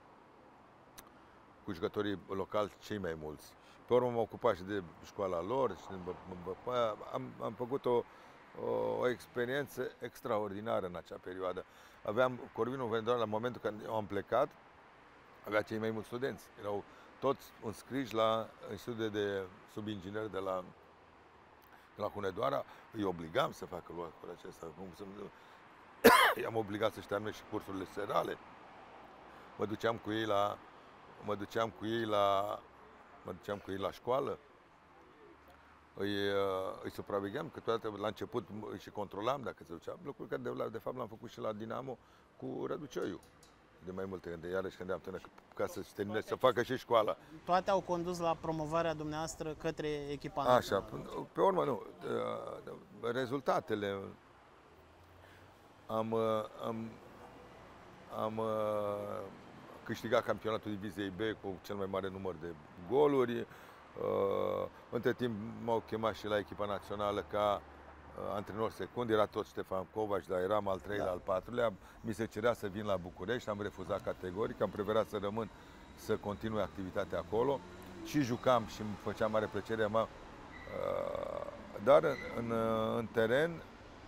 [SPEAKER 2] cu jucătorii locali cei mai mulți. Pe urmă m-am ocupat și de școala lor și am, am făcut o, o, o experiență extraordinară în acea perioadă. Aveam Corvinu Hunedoara, la momentul când eu am plecat, avea cei mai mulți studenți. Erau toți înscriși la institutul de subinginer de la, de la Hunedoara. Îi obligam să facă lucrul acesta. I-am obligat să-și termine și cursurile serale. Mă duceam cu ei la, mă duceam cu ei la, mă duceam cu ei la școală. Îi, îi supravegheam, că toată la început îi și controlam dacă se ducea. Lucruri care de, de fapt l-am făcut și la Dinamo cu Răducioiu. De mai multe gândiri, iarăși când am tânăr, ca să termine, să facă și școala.
[SPEAKER 1] Toate au condus la promovarea dumneavoastră către echipa națională.
[SPEAKER 2] Așa, pe urmă nu. Rezultatele. am, am, am câștigat campionatul Diviziei B cu cel mai mare număr de goluri. Între timp m-au chemat și la echipa națională ca antrenor secund, era tot Ștefan Covaci, dar eram al treilea, da. al patrulea. Mi se cerea să vin la București, am refuzat categoric, am preferat să rămân, să continui activitatea acolo. Și jucam și îmi făcea mare plăcere, mă, dar în, în teren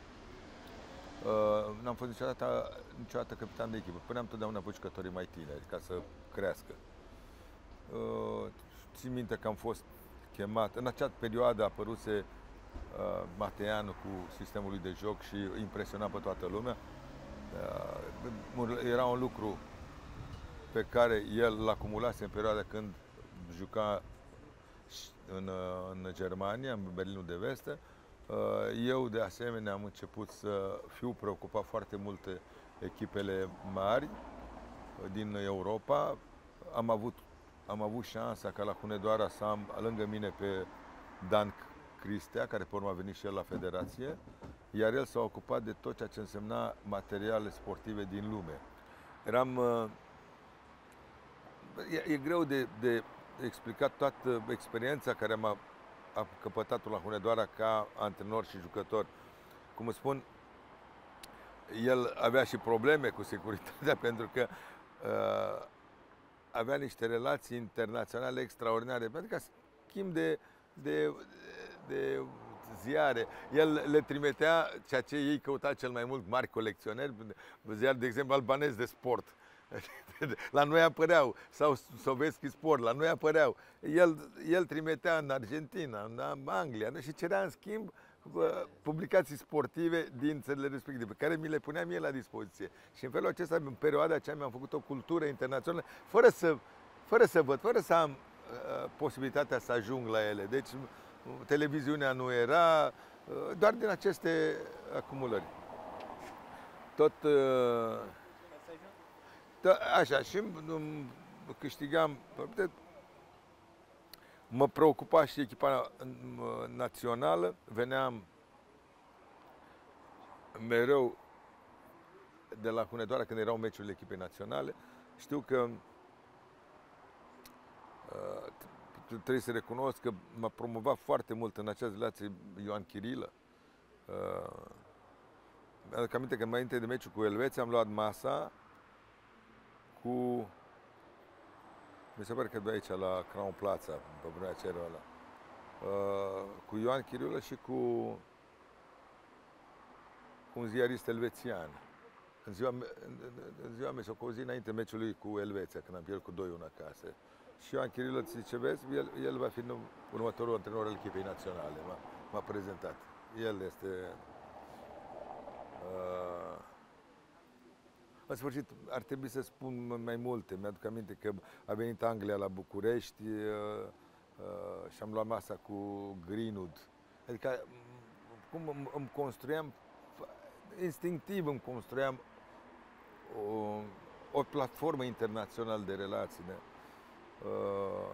[SPEAKER 2] n-am fost niciodată, niciodată capitan de echipă. Puneam totdeauna pe jucătorii mai tineri ca să crească. Țin minte că am fost chemat, în acea perioadă apăruse Mateanu cu sistemul lui de joc și impresiona pe toată lumea. Era un lucru pe care el l-a acumulase în perioada când juca în, în Germania, în Berlinul de Vest. Eu, de asemenea, am început să fiu preocupat foarte multe echipele mari din Europa. Am avut, am avut șansa ca la Hunedoara să am lângă mine pe Dan Cristea, care pe urmă a venit și el la federație, iar el s-a ocupat de tot ceea ce însemna materiale sportive din lume. Eram... E, e greu de, de explicat toată experiența care am a căpătat-o la Hunedoara ca antrenor și jucător. Cum îți spun, el avea și probleme cu securitatea pentru că uh, avea niște relații internaționale extraordinare, pentru că schimb de, de, de ziare. El le trimitea ceea ce ei căutau cel mai mult, mari colecționeri, ziar, de exemplu, albanez de sport. La noi apăreau, sau Sovetski Sport, la noi apăreau. El, el trimitea în Argentina, în Anglia și cerea în schimb publicații sportive din țările respective, pe care mi le puneam el la dispoziție. Și în felul acesta, în perioada aceea, mi-am făcut o cultură internațională, fără să, fără să văd, fără să am uh, posibilitatea să ajung la ele. Deci, televiziunea nu era, uh, doar din aceste acumulări. Tot... Uh, Da, așa, și câștigam, mă preocupa și echipa națională, veneam mereu de la Hunedoara când erau meciurile echipei naționale. Știu că uh, trebuie să recunosc că m-a promovat foarte mult în această relație Ioan Chirilă. Uh, mi-aduc aminte că înainte de meciul cu Elveția am luat masa cu, mi se pare că de aici, la Crown Plaza, pe vremea cerul ăla, uh, cu Ioan Chirilă și cu, cu un ziarist elvețian. În ziua, în, în ziua mea, cu o zi înainte meciului cu Elveția, când am pierdut cu doi unu acasă. Și Ioan Chirilă zice, vezi, el, el va fi următorul antrenor al echipei naționale. M-a prezentat. El este... Uh, În sfârșit, ar trebui să spun mai multe. Mi-aduc aminte că a venit Anglia la București uh, uh, și am luat masa cu Greenwood. Adică, cum îmi, îmi construiam, instinctiv îmi construiam o, o platformă internațională de relații. De, uh,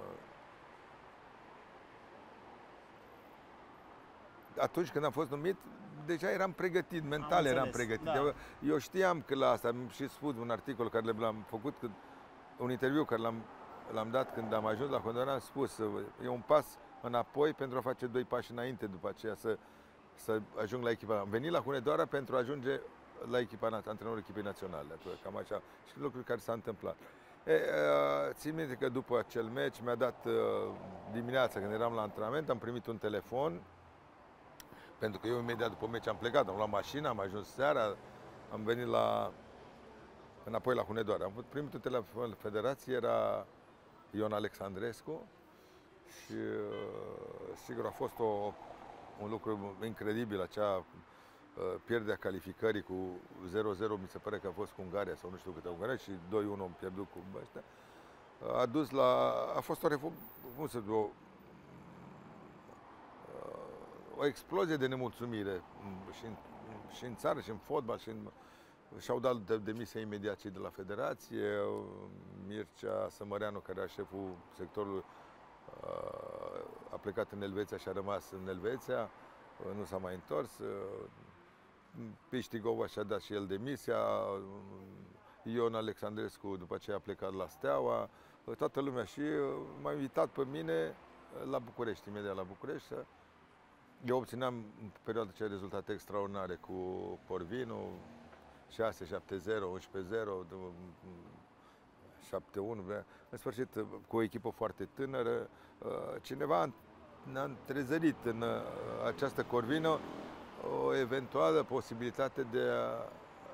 [SPEAKER 2] atunci când am fost numit, deja eram pregătit, mental eram pregătit. Da. Eu, eu știam că la asta, am și spus un articol care l-am făcut, când, un interviu care l-am, l-am dat când am ajuns la Hunedoara, am spus, e un pas înapoi pentru a face doi pași înainte după aceea să, să ajung la echipa. Am venit la Hunedoara pentru a ajunge la echipa, antrenorul echipei naționale. Cam așa. Și lucruri care s-au întâmplat. E, țin minte că după acel meci mi-a dat dimineața, când eram la antrenament, am primit un telefon. Pentru că eu imediat după meci am plecat, am luat mașina, am ajuns seara, am venit la, înapoi la Hunedoara. Am primit un telefon la federație, era Ion Alexandrescu și sigur a fost o, un lucru incredibil, acea pierderea calificării cu zero zero, mi se pare că a fost cu Ungaria sau nu știu câte Ungaria și doi unu am pierdut cu ăștia. A dus la, a fost o, cum să zic, o o explozie de nemulțumire și în, și în țară, și în fotbal, și în, și-au dat de, demisia imediat cei de la federație. Mircea Sămăreanu, care era șeful sectorului, a plecat în Elveția și a rămas în Elveția, nu s-a mai întors. Piștigova și-a dat și el demisia, Ion Alexandrescu după aceea a plecat la Steaua, toată lumea și m-a invitat pe mine la București, imediat la București. Eu obțineam în perioada aceea rezultate extraordinare cu Corvinu, șase șapte zero, unsprezece zero, șapte unu, în sfârșit cu o echipă foarte tânără. Cineva ne-a întrezărit în această Corvino o eventuală posibilitate de a,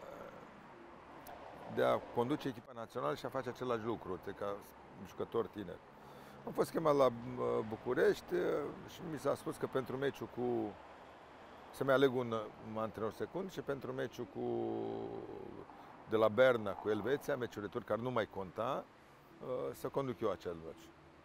[SPEAKER 2] de a conduce echipa națională și a face același lucru, ca jucător tineri. Am fost chemat la București și mi s-a spus că pentru meciul cu... să-mi aleg un antrenor secund și pentru meciul cu... de la Berna cu Elveția, meciul retur care nu mai conta, să conduc eu acel meci.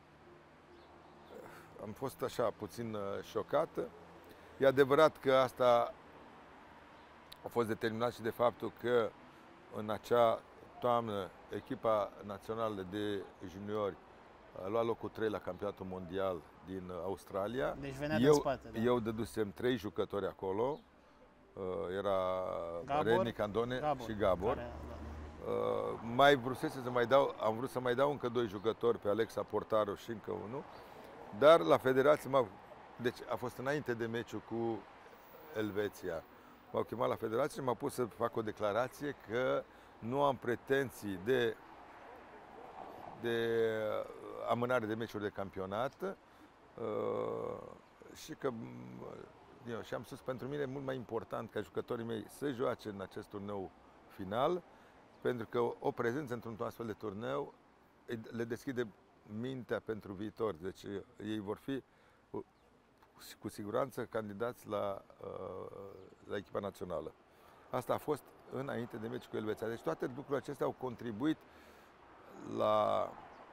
[SPEAKER 2] Am fost așa puțin șocat. E adevărat că asta a fost determinat și de faptul că în acea toamnă echipa națională de juniori a luat locul trei la campionatul mondial din Australia.
[SPEAKER 1] Deci venea
[SPEAKER 2] eu,
[SPEAKER 1] de spate. Da.
[SPEAKER 2] Eu dădusem trei jucători acolo. Era Rednic, Candone
[SPEAKER 1] Gabor,
[SPEAKER 2] și Gabor.
[SPEAKER 1] Care, da.
[SPEAKER 2] Mai vrusese să mai dau, am vrut să mai dau încă doi jucători, pe Alexa Portaru și încă unul. Dar la federație, m-a, deci a fost înainte de meciul cu Elveția. M-au chemat la federație și m-a pus să fac o declarație că nu am pretenții de, de amânare de meciuri de campionat uh, și că eu, și am spus pentru mine e mult mai important ca jucătorii mei să joace în acest turneu final, pentru că o prezență într-un astfel de turneu le deschide mintea pentru viitor. Deci ei vor fi cu siguranță candidați la, la echipa națională. Asta a fost înainte de meci cu Elveția. Deci toate lucrurile acestea au contribuit la,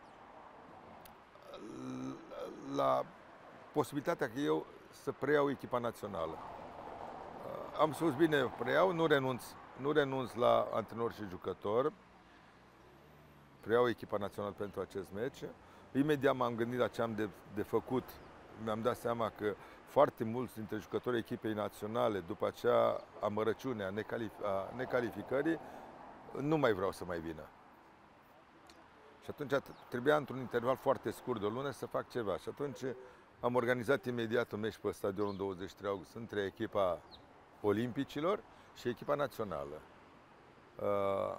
[SPEAKER 2] la posibilitatea că eu să preiau echipa națională. Am spus bine, preiau, nu renunț, nu renunț la antrenor și jucător. Preiau echipa națională pentru acest meci. Imediat m-am gândit la ce am de, de făcut. Mi-am dat seama că foarte mulți dintre jucătorii echipei naționale, după acea amărăciune a, necalif- a necalificării, nu mai vreau să mai vină. Și atunci trebuia, într-un interval foarte scurt de o lună, să fac ceva. Și atunci am organizat imediat un meci pe stadionul douăzeci și trei august între echipa olimpicilor și echipa națională. Uh,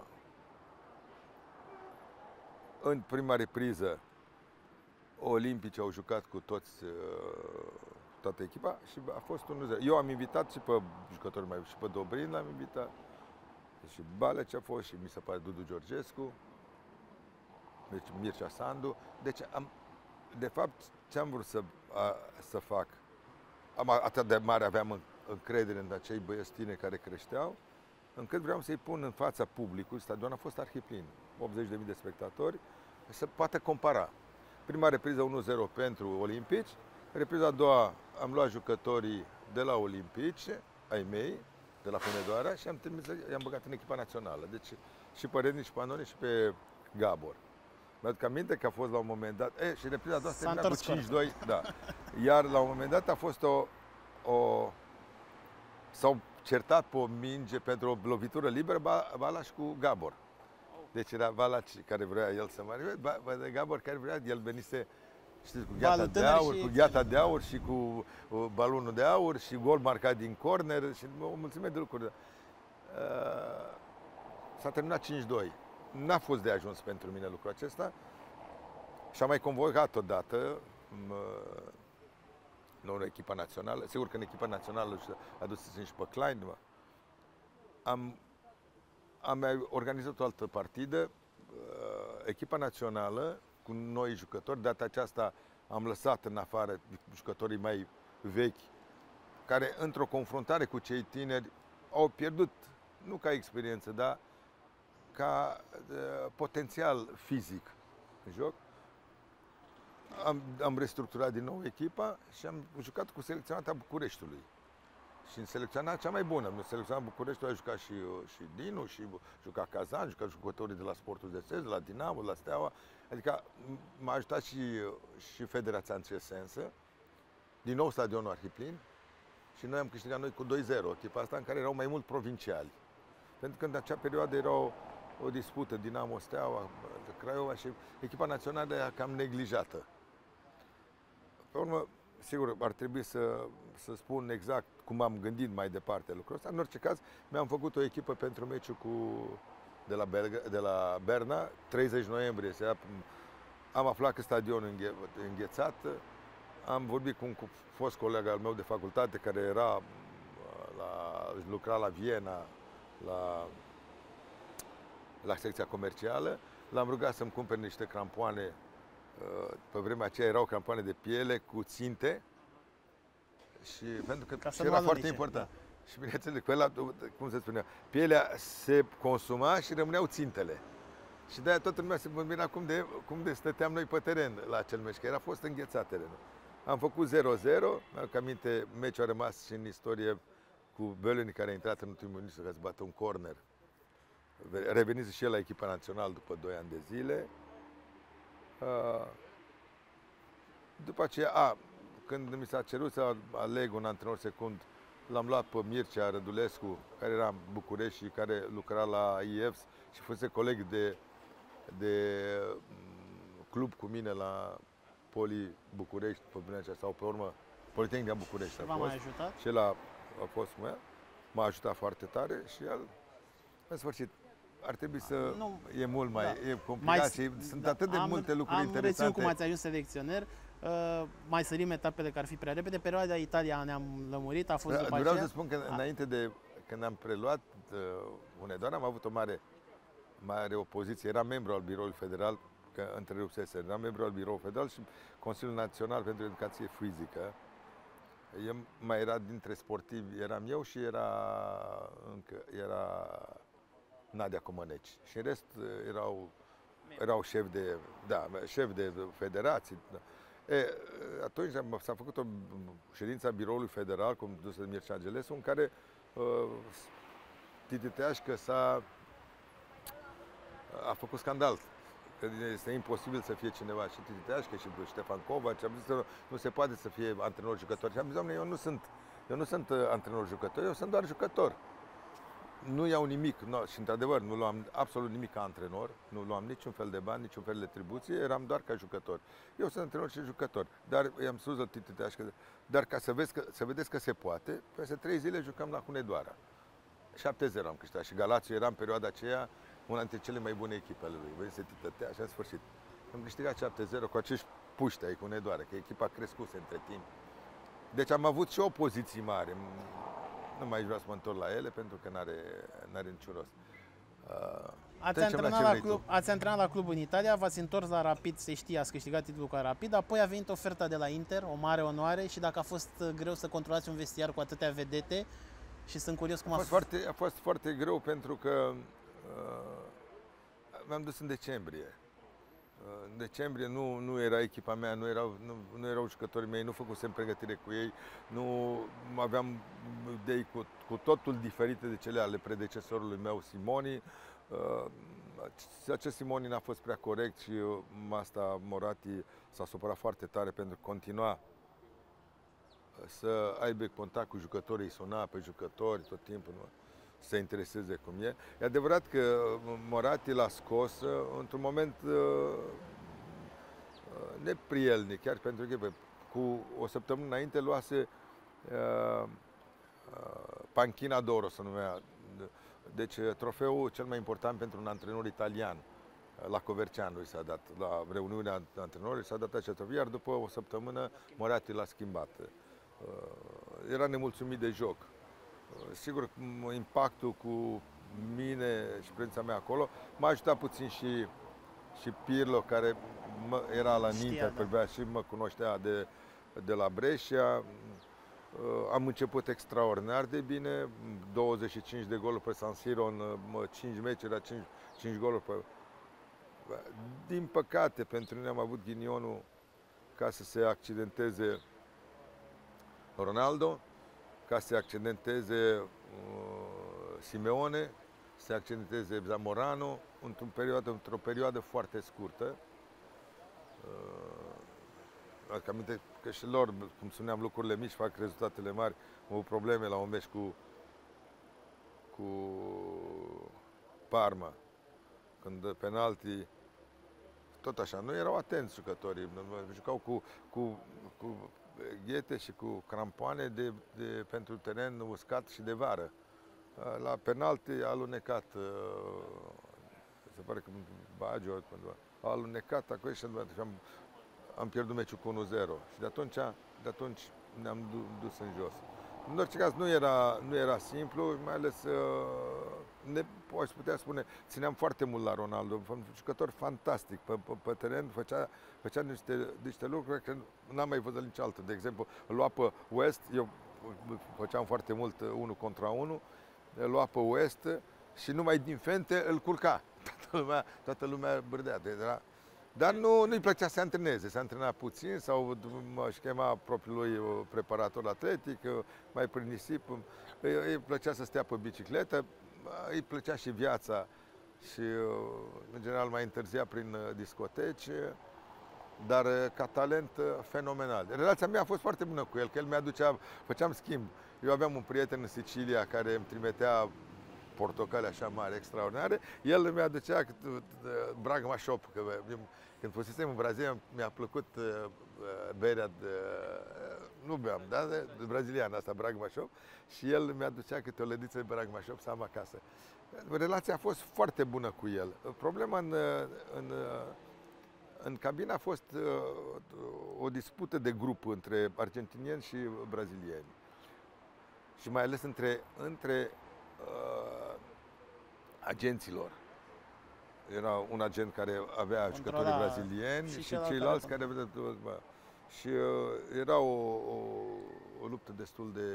[SPEAKER 2] în prima repriză, olimpicii au jucat cu toți, uh, toată echipa și a fost unu zero. Eu am invitat și pe jucători mai și pe Dobrin l-am invitat, și Baleci a fost și mi se pare Dudu Georgescu, deci Mircea Sandu. Deci am, de fapt, ce am vrut să, a, să fac, am, atât de mare aveam încredere în acei băieți tineri care creșteau, încât vreau să-i pun în fața publicului, stadionul a fost arhiplin, optzeci de mii de spectatori, să poată compara. Prima repriză unu zero pentru olimpici, repriza a doua am luat jucătorii de la olimpici, ai mei, de la Hunedoara, și am trimis, i-am băgat în echipa națională. Deci și pe Rednic, și pe Andone, și pe Gabor. Mi-aduc aminte că a fost la un moment dat, e, și repriza a doua se termina cu cinci doi, da. Iar la un moment dat a fost o, o s-au certat pe o minge pentru o lovitură liberă Valaș cu Gabor. Deci era Valaci care vrea el să mă Gabor care vrea, el venise, știți, cu gheata de aur, cu gheata de aur și cu balonul de aur și gol marcat din corner și o mulțime de lucruri. Uh, s-a terminat cinci doi. N-a fost de ajuns pentru mine lucrul acesta și am mai convocat odată nu în echipa națională, sigur că în echipa națională a dus și pe Klein. Am, am mai organizat o altă partidă, echipa națională cu noi jucători, data aceasta am lăsat în afară jucătorii mai vechi, care într-o confruntare cu cei tineri au pierdut, nu ca experiență, dar ca uh, potențial fizic în joc. Am, am restructurat din nou echipa și am jucat cu selecționata Bucureștiului. Și în selecționarea cea mai bună. În selecționarea Bucureștiului a jucat și, și Dinu, și juca Kazan, juca jucătorii de la Sportul de Sez, de la Dinamo, de la Steaua. Adică m-a ajutat și, și federația în acest sens. Din nou stadionul arhiplin. și noi am câștigat noi cu doi zero, echipa asta în care erau mai mult provinciali. Pentru că în acea perioadă era o, o dispută Dinamo Steaua, Craiova și echipa națională era cam neglijată. Pe urmă, sigur, ar trebui să, să spun exact cum am gândit mai departe lucrul ăsta. În orice caz, mi-am făcut o echipă pentru meciul cu, de, la Belga, de la Berna, treizeci noiembrie. Am aflat că stadionul înghe, înghețat. Am vorbit cu un cu fost coleg al meu de facultate care era la, lucra la Viena, la, la secția comercială. L-am rugat să-mi cumpere niște crampoane. Pe vremea aceea erau crampoane de piele cu ținte și pentru că și era foarte important. Da. Și bineînțeles, cu ăla, cum se spunea, pielea se consuma și rămâneau țintele. Și de-aia toată lumea se mira cum de, cum de stăteam noi pe teren la acel meci, că era fost înghețat terenul. Am făcut zero zero, mi-am aminte, meciul a rămas și în istorie cu Bölöni, care a intrat în ultimul minut să bată un corner. Revenise și el la echipa națională după doi ani de zile. După aceea, a, când mi s-a cerut să aleg un antrenor secund, l-am luat pe Mircea Rădulescu, care era în București și care lucra la I F S și fusese coleg de, de club cu mine la Poli București, pe vremea aceea, sau pe urmă Politehnica București.
[SPEAKER 1] V-a mai ajutat?
[SPEAKER 2] Și el a, a fost cu ea, m-a ajutat foarte tare și el, în sfârșit, ar trebui să... Nu, e mult mai da. e complicat și sunt da, atât de am, multe lucruri
[SPEAKER 1] am
[SPEAKER 2] interesante.
[SPEAKER 1] Am reținut cum ați ajuns selecționer, uh, mai sărim etapele care ar fi prea repede. Perioada Italia ne-am lămurit, a fost
[SPEAKER 2] da,
[SPEAKER 1] după
[SPEAKER 2] vreau
[SPEAKER 1] aceea.
[SPEAKER 2] să spun că a. înainte de, când am preluat uh, Hunedoara, am avut o mare, mare opoziție. Era membru al Biroului Federal, că întrerupsese, era membru al Biroului Federal și Consiliul Național pentru Educație Fizică. Eu mai era dintre sportivi, eram eu și era încă, era Nadia Comăneci. Și în rest erau, erau șefi de, da, șef de federații. E, atunci s-a făcut o ședință a Biroului Federal, cum dus de Mircea Angelescu, în care uh, Titi Teașcă s-a a făcut scandal. Că este imposibil să fie cineva și Titi Teașcă și Ștefan Covaci. Am zis că nu se poate să fie antrenor-jucător. Și am zis, doamne, eu nu sunt, eu nu sunt antrenor-jucător, eu sunt doar jucător. Nu iau nimic, no, și într-adevăr nu luam absolut nimic ca antrenor, nu luam niciun fel de bani, niciun fel de tribuție, eram doar ca jucător. Eu sunt antrenor și jucător, dar i-am spus la Titi Teașcă, dar ca să, vezi că, să vedeți că se poate, peste trei zile jucăm la Hunedoara. șapte zero am câștigat și Galațiu era în perioada aceea una dintre cele mai bune echipe ale lui. Vezi, se titătea și în sfârșit. Am câștigat șapte zero cu acești puști ai Hunedoara, că echipa crescuse între timp. Deci am avut și opoziții mari. Nu mai vreau să mă întorc la ele pentru că n-are, n-are niciun rost. Uh,
[SPEAKER 1] ați, antrenat la club, ați antrenat la club în Italia, v-ați întors la Rapid, se știe, ați câștigat titlul cu Rapid, apoi a venit oferta de la Inter, o mare onoare și dacă a fost greu să controlați un vestiar cu atâtea vedete și sunt curios cum a,
[SPEAKER 2] a fost. Foarte, a fost foarte greu pentru că uh, m-am dus în decembrie. În decembrie nu, nu era echipa mea, nu erau, nu, nu erau jucătorii mei, nu făcusem pregătire cu ei, nu aveam idei cu, cu totul diferite de cele ale predecesorului meu, Simoni. Acest Simoni n-a fost prea corect și asta Moratti s-a supărat foarte tare pentru că continua să aibă contact cu jucătorii, suna pe jucători tot timpul, nu? Să se intereseze cum e. E adevărat că Moratti l-a scos într-un moment uh, neprielnic, chiar pentru că cu o săptămână înainte luase uh, uh, Panchina d'Oro, se numea. Deci trofeul cel mai important pentru un antrenor italian. La Coverciano i s-a dat, la reuniunea antrenorilor s-a dat acest trofeu, iar după o săptămână Moratti l-a schimbat. Uh, era nemulțumit de joc. Sigur, impactul cu mine și prezența mea acolo m-a ajutat puțin și, și Pirlo, care mă, era la Inter, da. Și mă cunoștea de, de la Brescia. Am început extraordinar de bine, douăzeci și cinci de goluri pe San Siro în cinci meciuri, era cinci, cinci goluri pe... Din păcate, pentru noi am avut ghinionul ca să se accidenteze Ronaldo, ca să se accidenteze uh, Simeone, să se accidenteze Zamorano într-o perioadă, într-o perioadă foarte scurtă. Uh, adică aminte că și lor, cum spuneam, lucrurile mici fac rezultatele mari. Au avut probleme la un meci cu, cu Parma, când penalti, tot așa, nu erau atenți jucătorii, jucau cu, cu, cu ghete și cu crampoane de, de, pentru teren uscat și de vară. La penalti a alunecat, se pare că Baggio a alunecat acolo și am, am pierdut meciul cu unu zero și de atunci, de atunci ne-am dus în jos. În orice caz nu era, nu era simplu, mai ales ne, aș putea spune, țineam foarte mult la Ronaldo, un jucător fantastic, pe, pe, pe teren făcea, făcea niște, niște lucruri că n-am mai văzut nici altă. De exemplu, îl lua pe West, eu făceam foarte mult unul contra unul, îl lua pe West și numai din fente îl culca. Toată lumea, toată lumea bârdea. Era... Dar nu, nu-i plăcea să se antreneze, se antrena puțin sau își chema propriul lui preparator atletic, mai prin nisip. Îi, îi plăcea să stea pe bicicletă, îi plăcea și viața și în general mai întârzia prin discoteci, dar ca talent fenomenal. Relația mea a fost foarte bună cu el, că el mi-aducea, făceam schimb. Eu aveam un prieten în Sicilia care îmi trimitea portocale așa mari, extraordinare. El mi-a aducea Bragma Shop, că când fusesem în Brazilia mi-a plăcut berea de, nu beam, da, de, de braziliană asta, Bragma Shop, și el mi-a aducea câte o lădiță de Bragma Shop să am acasă. Relația a fost foarte bună cu el. Problema în, în, în cabină a fost o dispută de grup între argentinieni și brazilieni. Și mai ales între, între uh, agenților. Era un agent care avea jucătorii brazilieni și, și ceilalți care aveau... Și uh, era o, o, o luptă destul de,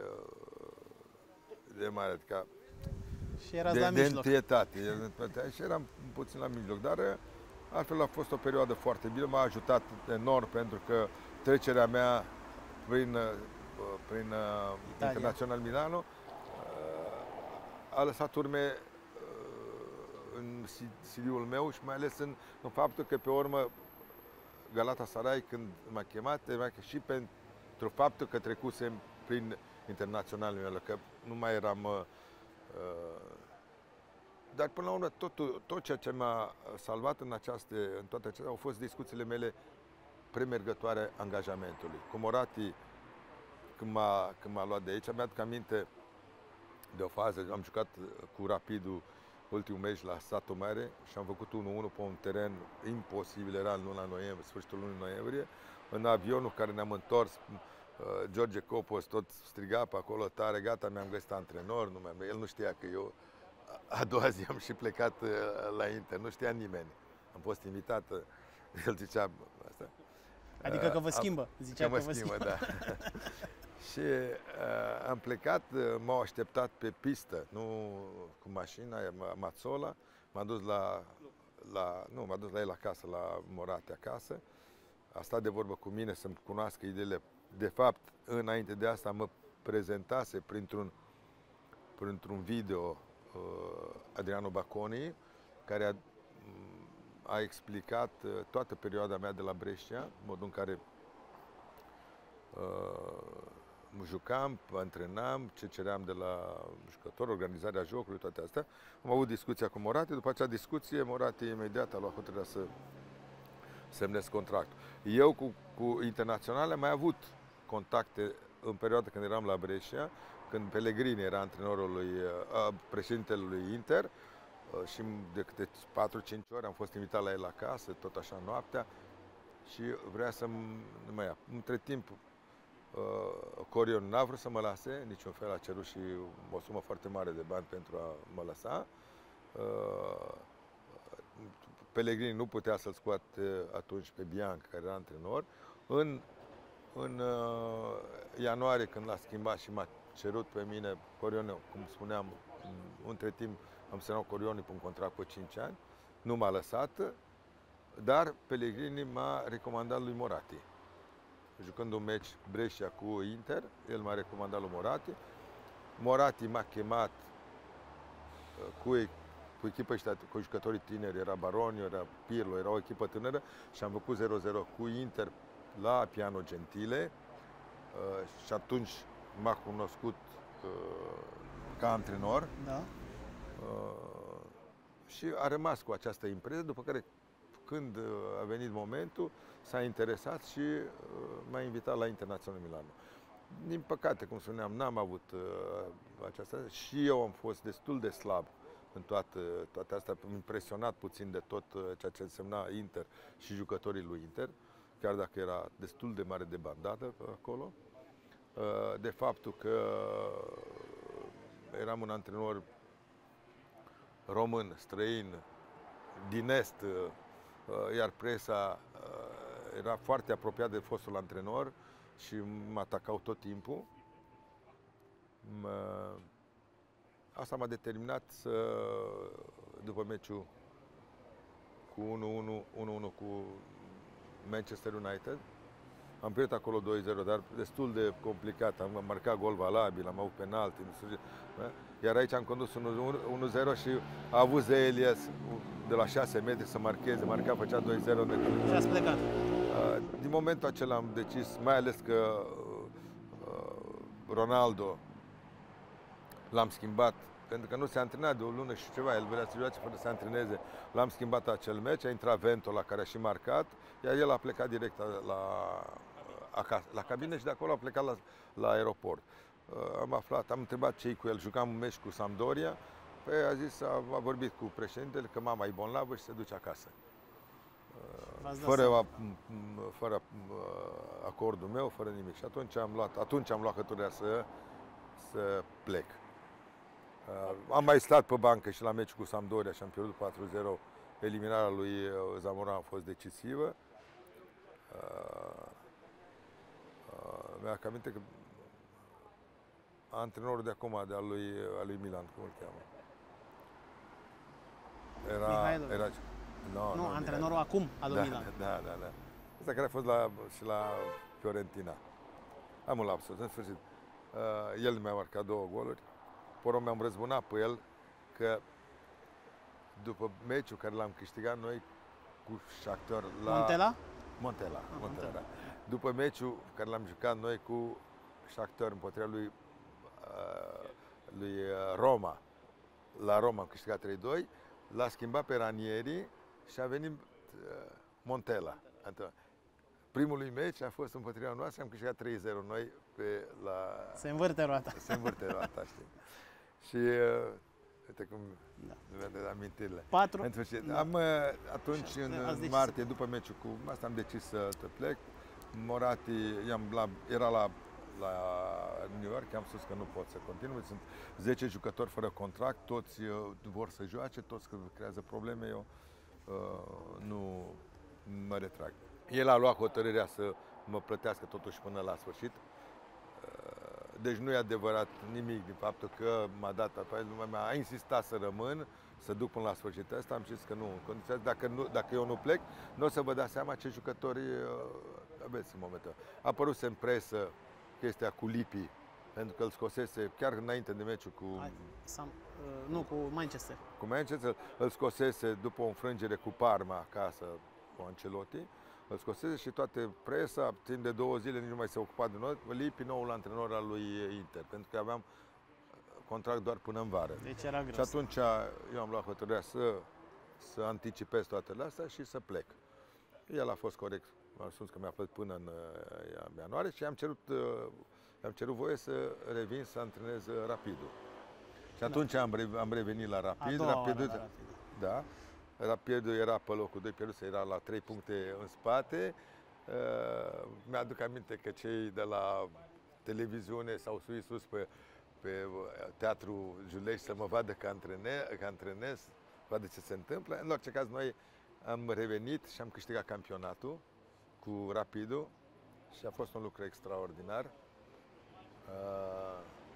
[SPEAKER 2] de mare, adică
[SPEAKER 1] și erați
[SPEAKER 2] de,
[SPEAKER 1] la
[SPEAKER 2] de
[SPEAKER 1] mijloc.
[SPEAKER 2] întâietate. Și eram puțin la mijloc, dar altfel a fost o perioadă foarte bine. M-a ajutat enorm pentru că trecerea mea prin prin uh, Internațional Milano, uh, a lăsat urme uh, în C D-ul meu și mai ales în, în faptul că pe urmă Galatasaray, când m-a chemat, și pentru faptul că trecusem prin Internațional Milano, că nu mai eram... Uh, dar până la urmă, tot, tot ceea ce m-a salvat în, aceaste, în toate acestea au fost discuțiile mele premergătoare angajamentului. Cu Moratti, când m-a, când m-a luat de aici, mi-aduc aminte de o fază, am jucat cu Rapidul ultimul meci la Sato Mare și am făcut unu unu pe un teren imposibil, era în luna noiembrie, sfârșitul lunii noiembrie, în avionul care ne-am întors, George Copos tot striga pe acolo tare, gata, mi-am găsit antrenor, nu mi-am, el nu știa că eu a doua zi am și plecat la Inter, nu știa nimeni, am fost invitat, el zicea asta.
[SPEAKER 1] Adică că vă schimbă, zicea că, că vă schimbă.
[SPEAKER 2] Da. Și uh, am plecat, m-au așteptat pe pistă, nu cu mașina, Mazzola, m-a dus la, la, nu, m-a dus la el acasă, la Moratti acasă, a stat de vorbă cu mine să-mi cunoască ideile. De fapt, înainte de asta mă prezentase printr-un printr-un video uh, Adriano Bacconi, care a, a explicat uh, toată perioada mea de la Brescia, modul în care uh, jucam, antrenam, ce ceream de la jucător, organizarea jocului, toate astea. Am avut discuția cu Moratti, după acea discuție Moratti imediat a luat hotărârea să semnez contractul. Eu cu, cu internaționale am mai avut contacte în perioada când eram la Brescia, când Pellegrini era antrenorul lui, uh, președintele lui Inter, uh, și de câte patru cinci ori am fost invitat la el acasă, tot așa noaptea, și vrea să-mi mă ia. Între timp, uh, Corion n-a vrut să mă lase, niciun fel, a cerut și o sumă foarte mare de bani pentru a mă lăsa. Uh, Pellegrini nu putea să-l scoate atunci pe Bianca, care era antrenor. În, în uh, ianuarie, când l-a schimbat și m-a cerut pe mine, Corione, cum spuneam, între timp am semnat Corione pe un contract pe cinci ani, nu m-a lăsat, dar Pellegrini m-a recomandat lui Moratti. Jucând un meci Brescia cu Inter, el m-a recomandat lui Moratti. Moratti m-a chemat cu cu echipa ăștia, cu jucătorii tineri, era Baronio, era Pirlo, era o echipă tânără și am făcut zero zero cu Inter la Piano Gentile uh, și atunci m-a cunoscut uh, ca antrenor.
[SPEAKER 1] Da.
[SPEAKER 2] Uh, și a rămas cu această impresie, după care când a venit momentul, s-a interesat și uh, m-a invitat la Internațional Milano. Din păcate, cum spuneam, n-am avut uh, aceasta și eu am fost destul de slab în toată, toate astea, impresionat puțin de tot uh, ceea ce însemna Inter și jucătorii lui Inter, chiar dacă era destul de mare de bandadă acolo, uh, de faptul că eram un antrenor român, străin, din Est, uh, iar presa uh, era foarte apropiat de fostul antrenor și mă atacau tot timpul. Mă... Asta m-a determinat să, după meciul cu unu unu cu Manchester United, am pierdut acolo doi zero, dar destul de complicat. Am marcat gol valabil, am avut penalti, iar aici am condus unu zero și a avut Elias de la șase metri să marcheze, marca, făcea doi zero.
[SPEAKER 1] Și ați plecat.
[SPEAKER 2] Din momentul acela am decis, mai ales că Ronaldo l-am schimbat, pentru că nu se antrena de o lună și ceva, el vrea să joace fără să se antreneze. L-am schimbat acel meci, a intrat Vento, la care a și marcat, iar el a plecat direct la, acasă, la cabine și de acolo a plecat la, la aeroport. Am aflat, am întrebat ce cu el, jucam un meci cu Sampdoria, păi a zis, a, a vorbit cu președintele că mama e bolnavă și se duce acasă. Fără, fără acordul meu, fără nimic. Și atunci am luat, atunci am luat hotărârea să, să plec. Am mai stat pe bancă și la meciul cu Sampdoria și am pierdut patru zero. Eliminarea lui Zamora a fost decisivă. Mi-a aminte că antrenorul de acum, de al lui, al lui Milan, cum îl cheamă? Era, era
[SPEAKER 1] No, nu, nu, antrenorul acum al lui
[SPEAKER 2] da,
[SPEAKER 1] Milan.
[SPEAKER 2] Da, da, da. Asta care a fost la, și la Fiorentina. Am un lapsus, în sfârșit. Uh, el mi-a marcat două goluri. Porul mi-am răzbunat pe el că după meciul care l-am câștigat noi cu Shakhtar la...
[SPEAKER 1] Montella?
[SPEAKER 2] Montella,
[SPEAKER 1] ah,
[SPEAKER 2] Montella, da. După meciul care l-am jucat noi cu Shakhtar împotriva lui, uh, lui Roma, la Roma am câștigat trei doi, l-a schimbat pe Ranieri și a venit uh, Montella. Primul lui meci a fost împotriva noastră, am câștigat trei zero noi pe la...
[SPEAKER 1] Se învârte roata.
[SPEAKER 2] Se învârte roata, știi. Și uh, uite cum da. vede amintirile.
[SPEAKER 1] Patru.
[SPEAKER 2] În sfârșit, da. Am, atunci, în martie, după meciul cu asta, am decis să te plec. Moratti i-am, la, era la, la New York, am spus că nu pot să continui. Sunt zece jucători fără contract, toți uh, vor să joace, toți creează probleme, eu uh, nu mă retrag. El a luat hotărârea să mă plătească totuși până la sfârșit. Deci nu e adevărat nimic din faptul că m-a dat, a insistat să rămân, să duc până la sfârșit asta, am zis că nu, dacă, nu, dacă eu nu plec, nu o să vă dați seama ce jucători aveți în momentul. A apărut în presă chestia cu Lippi, pentru că îl scosese chiar înainte de meciul cu...
[SPEAKER 1] Sam, uh, nu, cu Manchester.
[SPEAKER 2] Cu Manchester, îl scosese după o înfrângere cu Parma acasă, cu Ancelotti. Îl scosese și toate presa, timp de două zile nici nu mai se ocupa de noi, Lippi, noul antrenor al lui Inter, pentru că aveam contract doar până în vară.
[SPEAKER 1] Deci era greu.
[SPEAKER 2] Și atunci eu am luat hotărârea să, să anticipez toate astea și să plec. El a fost corect, m-a spus că mi-a plătit până în ianuarie și am cerut, am cerut voie să revin să antrenez Rapidul. Și atunci da. am, re, am revenit la Rapid. Rapidul, la Rapid. Da. Rapidul era pe locul doi, pierduse, era la trei puncte în spate. Uh, mi-aduc aminte că cei de la televiziune s-au suit sus pe, pe Teatru Julești să mă vadă că, antrene, că antrenez, vadă ce se întâmplă. În orice caz, noi am revenit și am câștigat campionatul cu Rapidul și a fost un lucru extraordinar. Uh,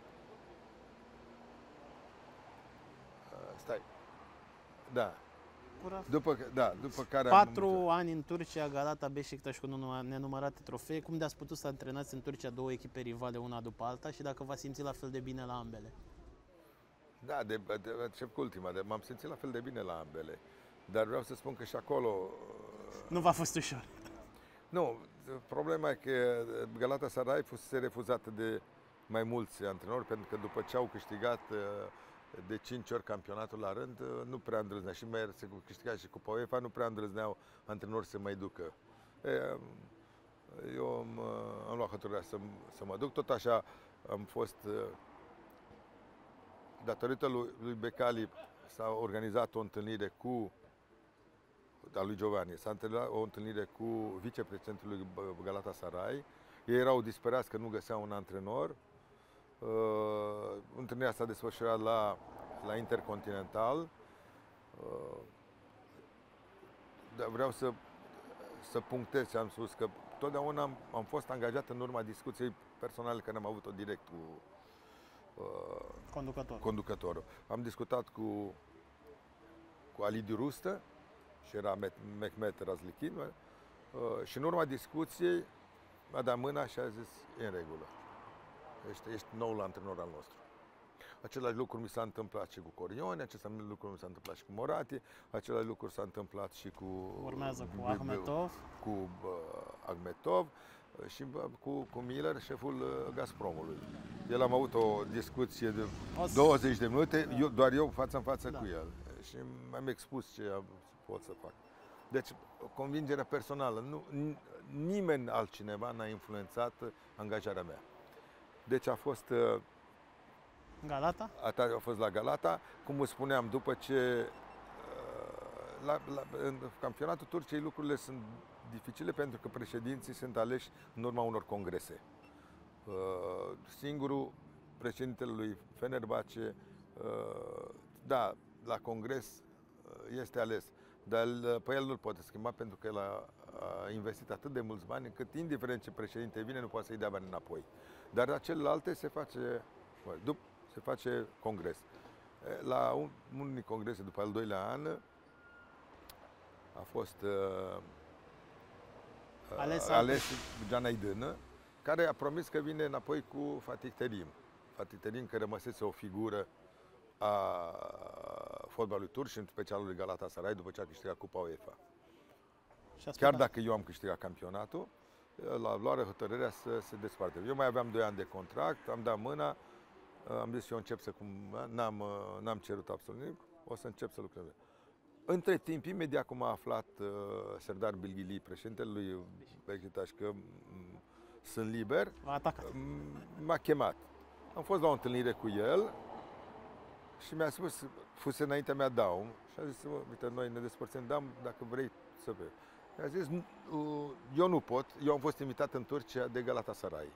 [SPEAKER 2] uh, stai. Da. După, da, după care
[SPEAKER 1] Patru am... ani în Turcia, Galata, Beşiktaş cu nenumărate trofee. Cum de-ați putut să antrenați în Turcia două echipe rivale una după alta și dacă v-ați simțit la fel de bine la ambele?
[SPEAKER 2] Da, de, de, încep cu ultima, de, m-am simțit la fel de bine la ambele. Dar vreau să spun că și acolo...
[SPEAKER 1] Nu v-a fost ușor.
[SPEAKER 2] Nu, problema e că Galatasaray fusese refuzată de mai mulți antrenori, pentru că după ce au câștigat de cinci ori campionatul la rând, nu prea îndrăznea. Și mai se câștiga și Cupa UEFA, nu prea îndrăzneau antrenori să mai ducă. E, eu am, am luat hotărârea să, să mă duc. Tot așa am fost, datorită lui, lui Becali, s-a organizat o întâlnire cu, a lui Giovanni, s-a întâlnit o întâlnire cu vicepreședintele lui Galatasaray. Ei erau disperați că nu găseau un antrenor. Uh, întâlnirea s-a desfășurat la, la Intercontinental. Uh, dar vreau să, să punctez ce am spus, că totdeauna am, am fost angajat în urma discuției personale care am avut-o direct cu uh,
[SPEAKER 1] Conducător.
[SPEAKER 2] conducătorul. Am discutat cu, cu Alidiu Rustă și era Mehmet Razlichin uh, și în urma discuției a dat mâna și a zis, e în regulă. Ești, ești noul antrenor al nostru. Același lucru mi s-a întâmplat și cu Corione, același lucru mi s-a întâmplat și cu Morati, același lucru s-a întâmplat și cu...
[SPEAKER 1] Urmează cu Akhmetov.
[SPEAKER 2] Cu uh, Akhmetov și uh, cu, cu Miller, șeful uh, Gazpromului. El am avut o discuție de douăzeci de minute, da. eu, doar eu față în față da. cu el. Și mi-am expus ce pot să fac. Deci, convingerea personală. Nu, nimeni altcineva n-a influențat angajarea mea. Deci a fost...
[SPEAKER 1] Galata?
[SPEAKER 2] A fost la Galata. Cum vă spuneam, după ce... La, la, în campionatul Turciei lucrurile sunt dificile pentru că președinții sunt aleși în urma unor congrese. Singurul, președintele lui Fenerbahce, da, la congres este ales. Dar pe el nu-l poate schimba pentru că el a, a investit atât de mulți bani încât, indiferent ce președinte vine, nu poate să-i dea bani înapoi. Dar la celelalte se face, după, se face congres. La un, unii congrese, după al doilea an, a fost uh, ales, ales Gian Aydın, care a promis că vine înapoi cu Fatih Terim. Fatih Terim, care rămăsese o figură a fotbalului turc și în special lui Galatasaray după ce a câștigat Cupa UEFA. Chiar dacă eu am câștigat campionatul, l-a luat hotărârea să se desparte. Eu mai aveam doi ani de contract, am dat mâna, am zis eu încep să cum n-am, n-am cerut absolut nimic, o să încep să lucrez. Între timp, imediat cum a aflat uh, Serdar Bilghili, președintele lui Beşiktaş, că sunt liber, m-a chemat. Am fost la o întâlnire cu el și mi-a spus, fuse înaintea mea Daum, și a zis, uite, noi ne despărțim, Daum, dacă vrei să vezi. Mi-a zis, eu nu pot, eu am fost invitat în Turcia de Galatasaray.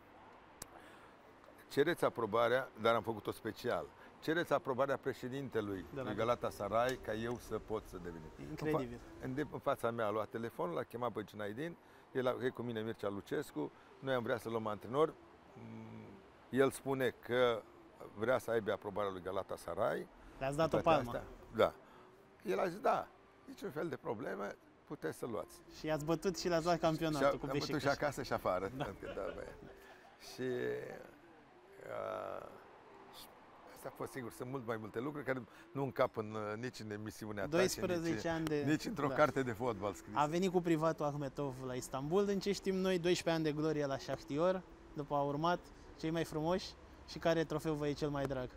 [SPEAKER 2] Cereți aprobarea, dar am făcut-o special. Cereți aprobarea președintelui lui Galatasaray ca eu să pot să devin.
[SPEAKER 1] Incredibil.
[SPEAKER 2] În, fa- în fața mea a luat telefonul, l-a chemat pe Gian Aydın, el e cu mine Mircea Lucescu, noi am vrea să luăm antrenor. El spune că vrea să aibă aprobarea lui Galatasaray.
[SPEAKER 1] Le-ați dat o palmă. Asta,
[SPEAKER 2] da. El a zis, da, niciun fel de probleme, puteți să luați.
[SPEAKER 1] Și i-ați bătut și le-ați luat campionatul
[SPEAKER 2] și
[SPEAKER 1] cu
[SPEAKER 2] Beşiktaş. Am bătut și acasă și afară. Da. Da, și uh, asta a fost singur. Sunt mult mai multe lucruri care nu încap în, nici în emisiunea ta,
[SPEAKER 1] doisprezece nici, ani de...
[SPEAKER 2] nici într-o da. carte de fotbal scrisă.
[SPEAKER 1] A venit cu privatul Akhmetov la Istanbul, din ce știm noi, doisprezece ani de glorie la Shakhtyor, după a urmat cei mai frumoși. Și care trofeu vă e cel mai drag?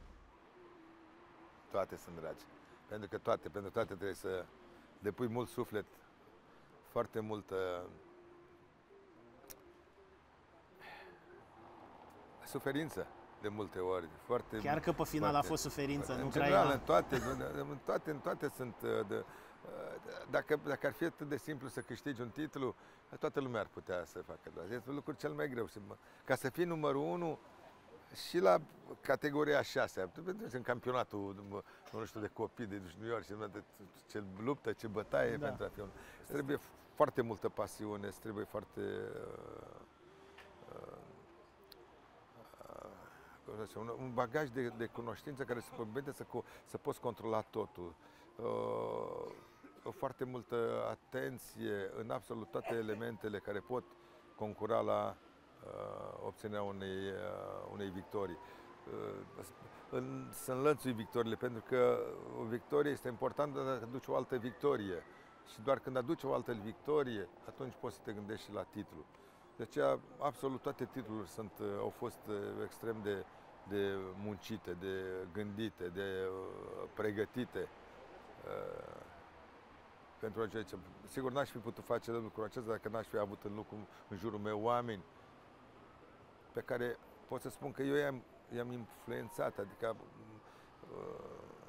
[SPEAKER 2] Toate sunt dragi. Pentru că toate, pentru toate trebuie să depui mult suflet, foarte multă suferință de multe ori. Foarte,
[SPEAKER 1] chiar că pe final
[SPEAKER 2] foarte,
[SPEAKER 1] a fost suferință în,
[SPEAKER 2] în
[SPEAKER 1] Ucraina.
[SPEAKER 2] General, în toate, în toate, în toate sunt... De, dacă, dacă ar fi atât de simplu să câștigi un titlu, toată lumea ar putea să facă. Este lucrul cel mai greu. Ca să fii numărul unu, și la categoria a șasea, în campionatul, nu știu, de copii, de juniori, ce luptă, ce bătaie da. pentru a fi un... Îți trebuie foarte multă pasiune, îți trebuie foarte... Uh, uh, un, un bagaj de, de cunoștință care să permite să, să poți controla totul. Uh, foarte multă atenție în absolut toate elementele care pot concura la obținerea unei, unei victorii. Să înlănțui victoriile, pentru că o victorie este importantă dacă duci o altă victorie. Și doar când aduci o altă victorie, atunci poți să te gândești și la titlu. De aceea, absolut toate titlurile sunt, au fost extrem de, de muncite, de gândite, de uh, pregătite. Uh, pentru a zice, sigur, n-aș fi putut face lucrul acesta dacă n-aș fi avut în, lucru, în jurul meu oameni pe care pot să spun că eu i-am, i-am influențat, adică uh,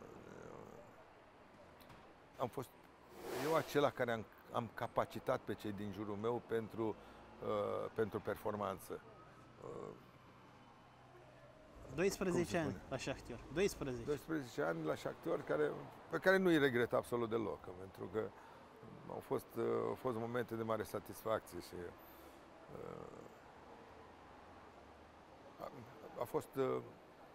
[SPEAKER 2] am fost eu acela care am, am capacitat pe cei din jurul meu pentru, uh, pentru performanță. Uh,
[SPEAKER 1] doisprezece ani la Shakhtar. doisprezece.
[SPEAKER 2] doisprezece ani la Shakhtar, care, pe care nu îi regret absolut deloc, pentru că au fost, uh, au fost momente de mare satisfacție și uh, a, a fost uh, uh,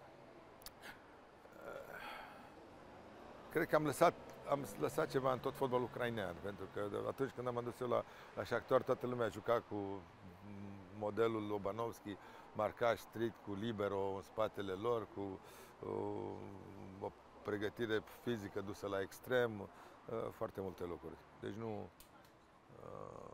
[SPEAKER 2] cred că am lăsat am lăsat ceva în tot fotbalul ucrainean, pentru că atunci când am adus eu la, la Shakhtar, toată lumea juca cu modelul Lobanovski, marcaj strict, cu libero în spatele lor, cu uh, o pregătire fizică dusă la extrem, uh, foarte multe lucruri. Deci nu... Uh,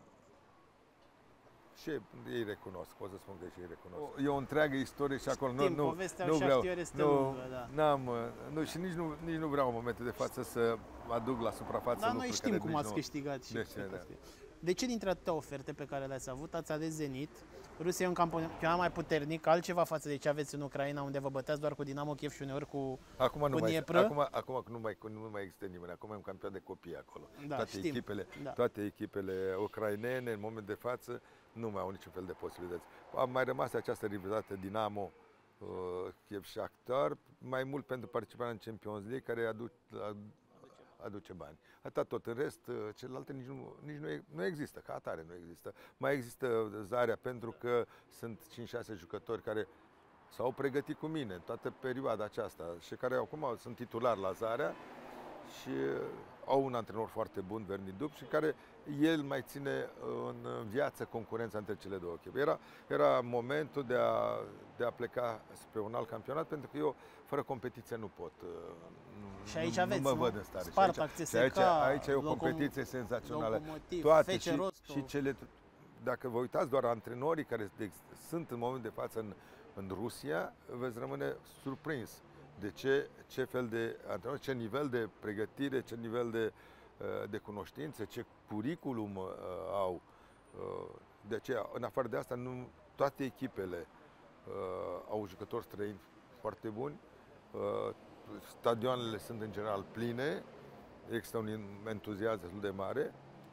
[SPEAKER 2] și ei recunosc, pot să spun că și ei recunosc. E o întreagă istorie și acolo.
[SPEAKER 1] Știm,
[SPEAKER 2] nu, nu,
[SPEAKER 1] povestea
[SPEAKER 2] nu vreau,
[SPEAKER 1] este
[SPEAKER 2] nu,
[SPEAKER 1] lungă, da.
[SPEAKER 2] N-am, nu, și nici nu, nici nu vreau în momentul de față să aduc la suprafață
[SPEAKER 1] Dar
[SPEAKER 2] lucruri
[SPEAKER 1] noi știm
[SPEAKER 2] care
[SPEAKER 1] cum
[SPEAKER 2] nici
[SPEAKER 1] ați
[SPEAKER 2] nu,
[SPEAKER 1] câștigat și
[SPEAKER 2] de, ce, da.
[SPEAKER 1] De ce dintre atâtea oferte pe care le-ați avut, ați ales Zenit? Rusia e un campionat mai puternic, altceva față de ce aveți în Ucraina, unde vă băteați doar cu Dinamo Kiev și uneori cu,
[SPEAKER 2] acum nu
[SPEAKER 1] cu
[SPEAKER 2] mai,
[SPEAKER 1] Dniepră?
[SPEAKER 2] Acum, acum nu, mai, nu mai există nimeni, acum e un campion de copii acolo.
[SPEAKER 1] Da,
[SPEAKER 2] toate,
[SPEAKER 1] știm.
[SPEAKER 2] echipele,
[SPEAKER 1] Da.
[SPEAKER 2] toate echipele ucrainene, în moment de față, nu mai au niciun fel de posibilități. A mai rămas această rivalitate Dinamo uh, Kiev-Shakhtar, mai mult pentru participarea în Champions League, care aduce, aduce bani. Atâta tot. În rest, celelalte nici, nu, nici nu, nu există, ca atare nu există. Mai există Zarea pentru că sunt cinci șase jucători care s-au pregătit cu mine toată perioada aceasta și care acum sunt titulari la Zarea și au un antrenor foarte bun, Verni Dub, și care el mai ține în viață concurența între cele două echipe. Era, era momentul de a, de a pleca spre un alt campionat, pentru că eu, fără competiție, nu pot. Nu,
[SPEAKER 1] și aici
[SPEAKER 2] nu,
[SPEAKER 1] aveți,
[SPEAKER 2] nu mă
[SPEAKER 1] nu?
[SPEAKER 2] văd în stare.
[SPEAKER 1] Spartak,
[SPEAKER 2] și aici,
[SPEAKER 1] C S K,
[SPEAKER 2] și aici, aici e o
[SPEAKER 1] Locom-
[SPEAKER 2] competiție senzațională.
[SPEAKER 1] Locomotiv,
[SPEAKER 2] Toate
[SPEAKER 1] F C
[SPEAKER 2] și,
[SPEAKER 1] Rostov.
[SPEAKER 2] și cele, dacă vă uitați doar antrenorii care sunt în momentul de față în, în Rusia, veți rămâne surprins de ce, ce fel de antrenor, ce nivel de pregătire, ce nivel de, de cunoștințe, ce curriculum uh, au. Uh, de aceea, în afară de asta, nu, toate echipele uh, au jucători străini foarte buni, uh, stadioanele sunt în general pline, există un entuziasm destul de mare.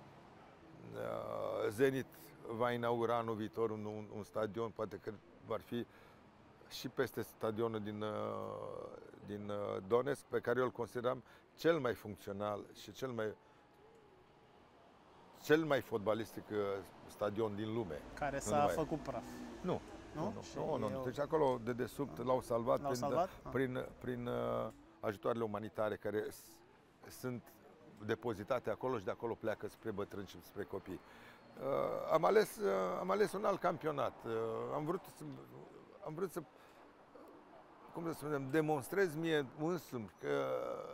[SPEAKER 2] Uh, Zenit va inaugura anul viitor un, un, un stadion, poate că va fi și peste stadionul din, din Donetsk, pe care eu îl consideram cel mai funcțional și cel mai cel mai fotbalistic stadion din lume.
[SPEAKER 1] Care s-a făcut praf.
[SPEAKER 2] Nu.
[SPEAKER 1] Nu?
[SPEAKER 2] Nu, nu, nu. Deci acolo de desubt l-au salvat,
[SPEAKER 1] l-au
[SPEAKER 2] prin,
[SPEAKER 1] salvat?
[SPEAKER 2] prin, prin uh, ajutoarele umanitare care sunt depozitate acolo și de acolo pleacă spre bătrâni și spre copii. Uh, am, ales, uh, am ales un alt campionat. Uh, am vrut să am vrut să cum să spunem, demonstrez mie însumi că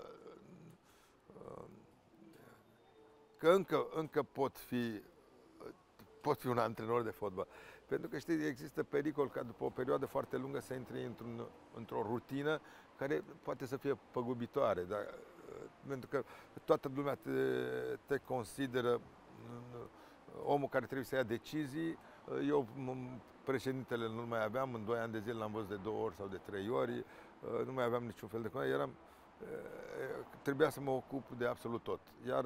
[SPEAKER 2] că încă, încă pot fi pot fi un antrenor de fotbal. Pentru că, știi, există pericol ca după o perioadă foarte lungă să intri într-un, într-o rutină care poate să fie păgubitoare. Dar, pentru că toată lumea te, te consideră omul care trebuie să ia decizii. Eu, președintele, nu mai aveam, în doi ani de zile l-am văzut de două ori sau de trei ori, nu mai aveam niciun fel de contact, eram, trebuia să mă ocup de absolut tot. Iar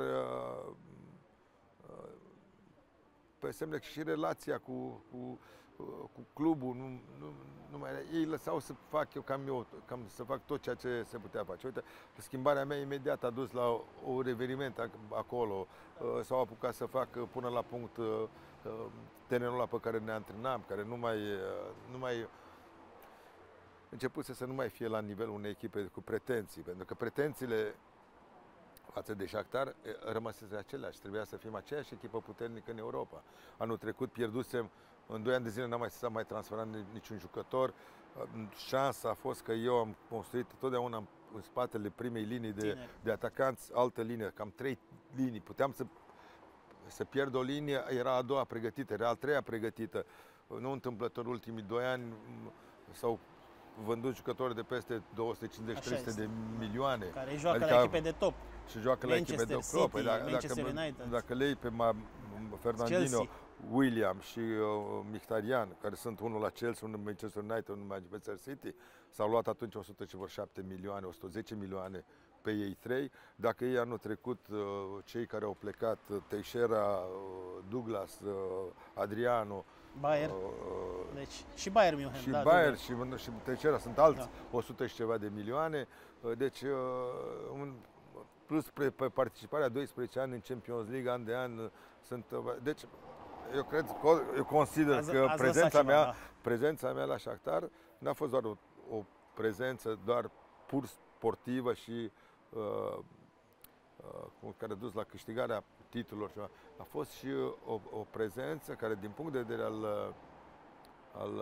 [SPEAKER 2] pe semne și relația cu, cu, cu clubul, nu, nu, nu mai, ei lăsau să fac eu cam eu, cam să fac tot ceea ce se putea face. Uite, schimbarea mea imediat a dus la o, o reveniment acolo, s-au apucat să fac până la punct terenul ăla pe care ne antrenam, care nu mai, nu mai începuse să nu mai fie la nivelul unei echipe cu pretenții, pentru că pretențiile față de Shakhtar rămăsese aceleași. Trebuia să fim aceeași echipă puternică în Europa. Anul trecut pierdusem, în doi ani de zile n-am mai, s-a mai transferat niciun jucător, șansa a fost că eu am construit totdeauna în spatele primei linii de, de atacanți altă linie, cam trei linii. Puteam să, să pierd o linie, era a doua pregătită, era a treia pregătită. Nu întâmplător, ultimii doi ani s-au vândut jucători de peste două sute cincizeci trei sute de milioane.
[SPEAKER 1] Care joacă adică, la echipe de top.
[SPEAKER 2] Și joacă
[SPEAKER 1] Manchester
[SPEAKER 2] la echipe de top.
[SPEAKER 1] City,
[SPEAKER 2] Dacă,
[SPEAKER 1] Manchester
[SPEAKER 2] dacă,
[SPEAKER 1] United.
[SPEAKER 2] dacă le iei pe Ma, Fernandino, Chelsea, William și uh, Mkhitaryan, care sunt unul la Chelsea, unul în Manchester United, unul în Manchester City, s-au luat atunci o sută șapte milioane, o sută zece milioane pe ei trei. Dacă ei anul trecut, uh, cei care au plecat, uh, Teixeira, uh, Douglas, uh, Adriano,
[SPEAKER 1] Bayer. Uh, deci și Bayern München.
[SPEAKER 2] Și
[SPEAKER 1] da,
[SPEAKER 2] Bayer și, și Teixeira sunt alți da. o sută și ceva de milioane. Deci uh, un, plus pe, pe participarea doisprezece ani în Champions League, an de an sunt. Deci eu cred, eu consider azi, că azi prezența ceva, mea, da. prezența mea la Shakhtar n-a fost doar o, o prezență doar pur sportivă și uh, uh, care a dus la câștigarea titlurilor. A fost și o, o prezență care, din punct de vedere al al,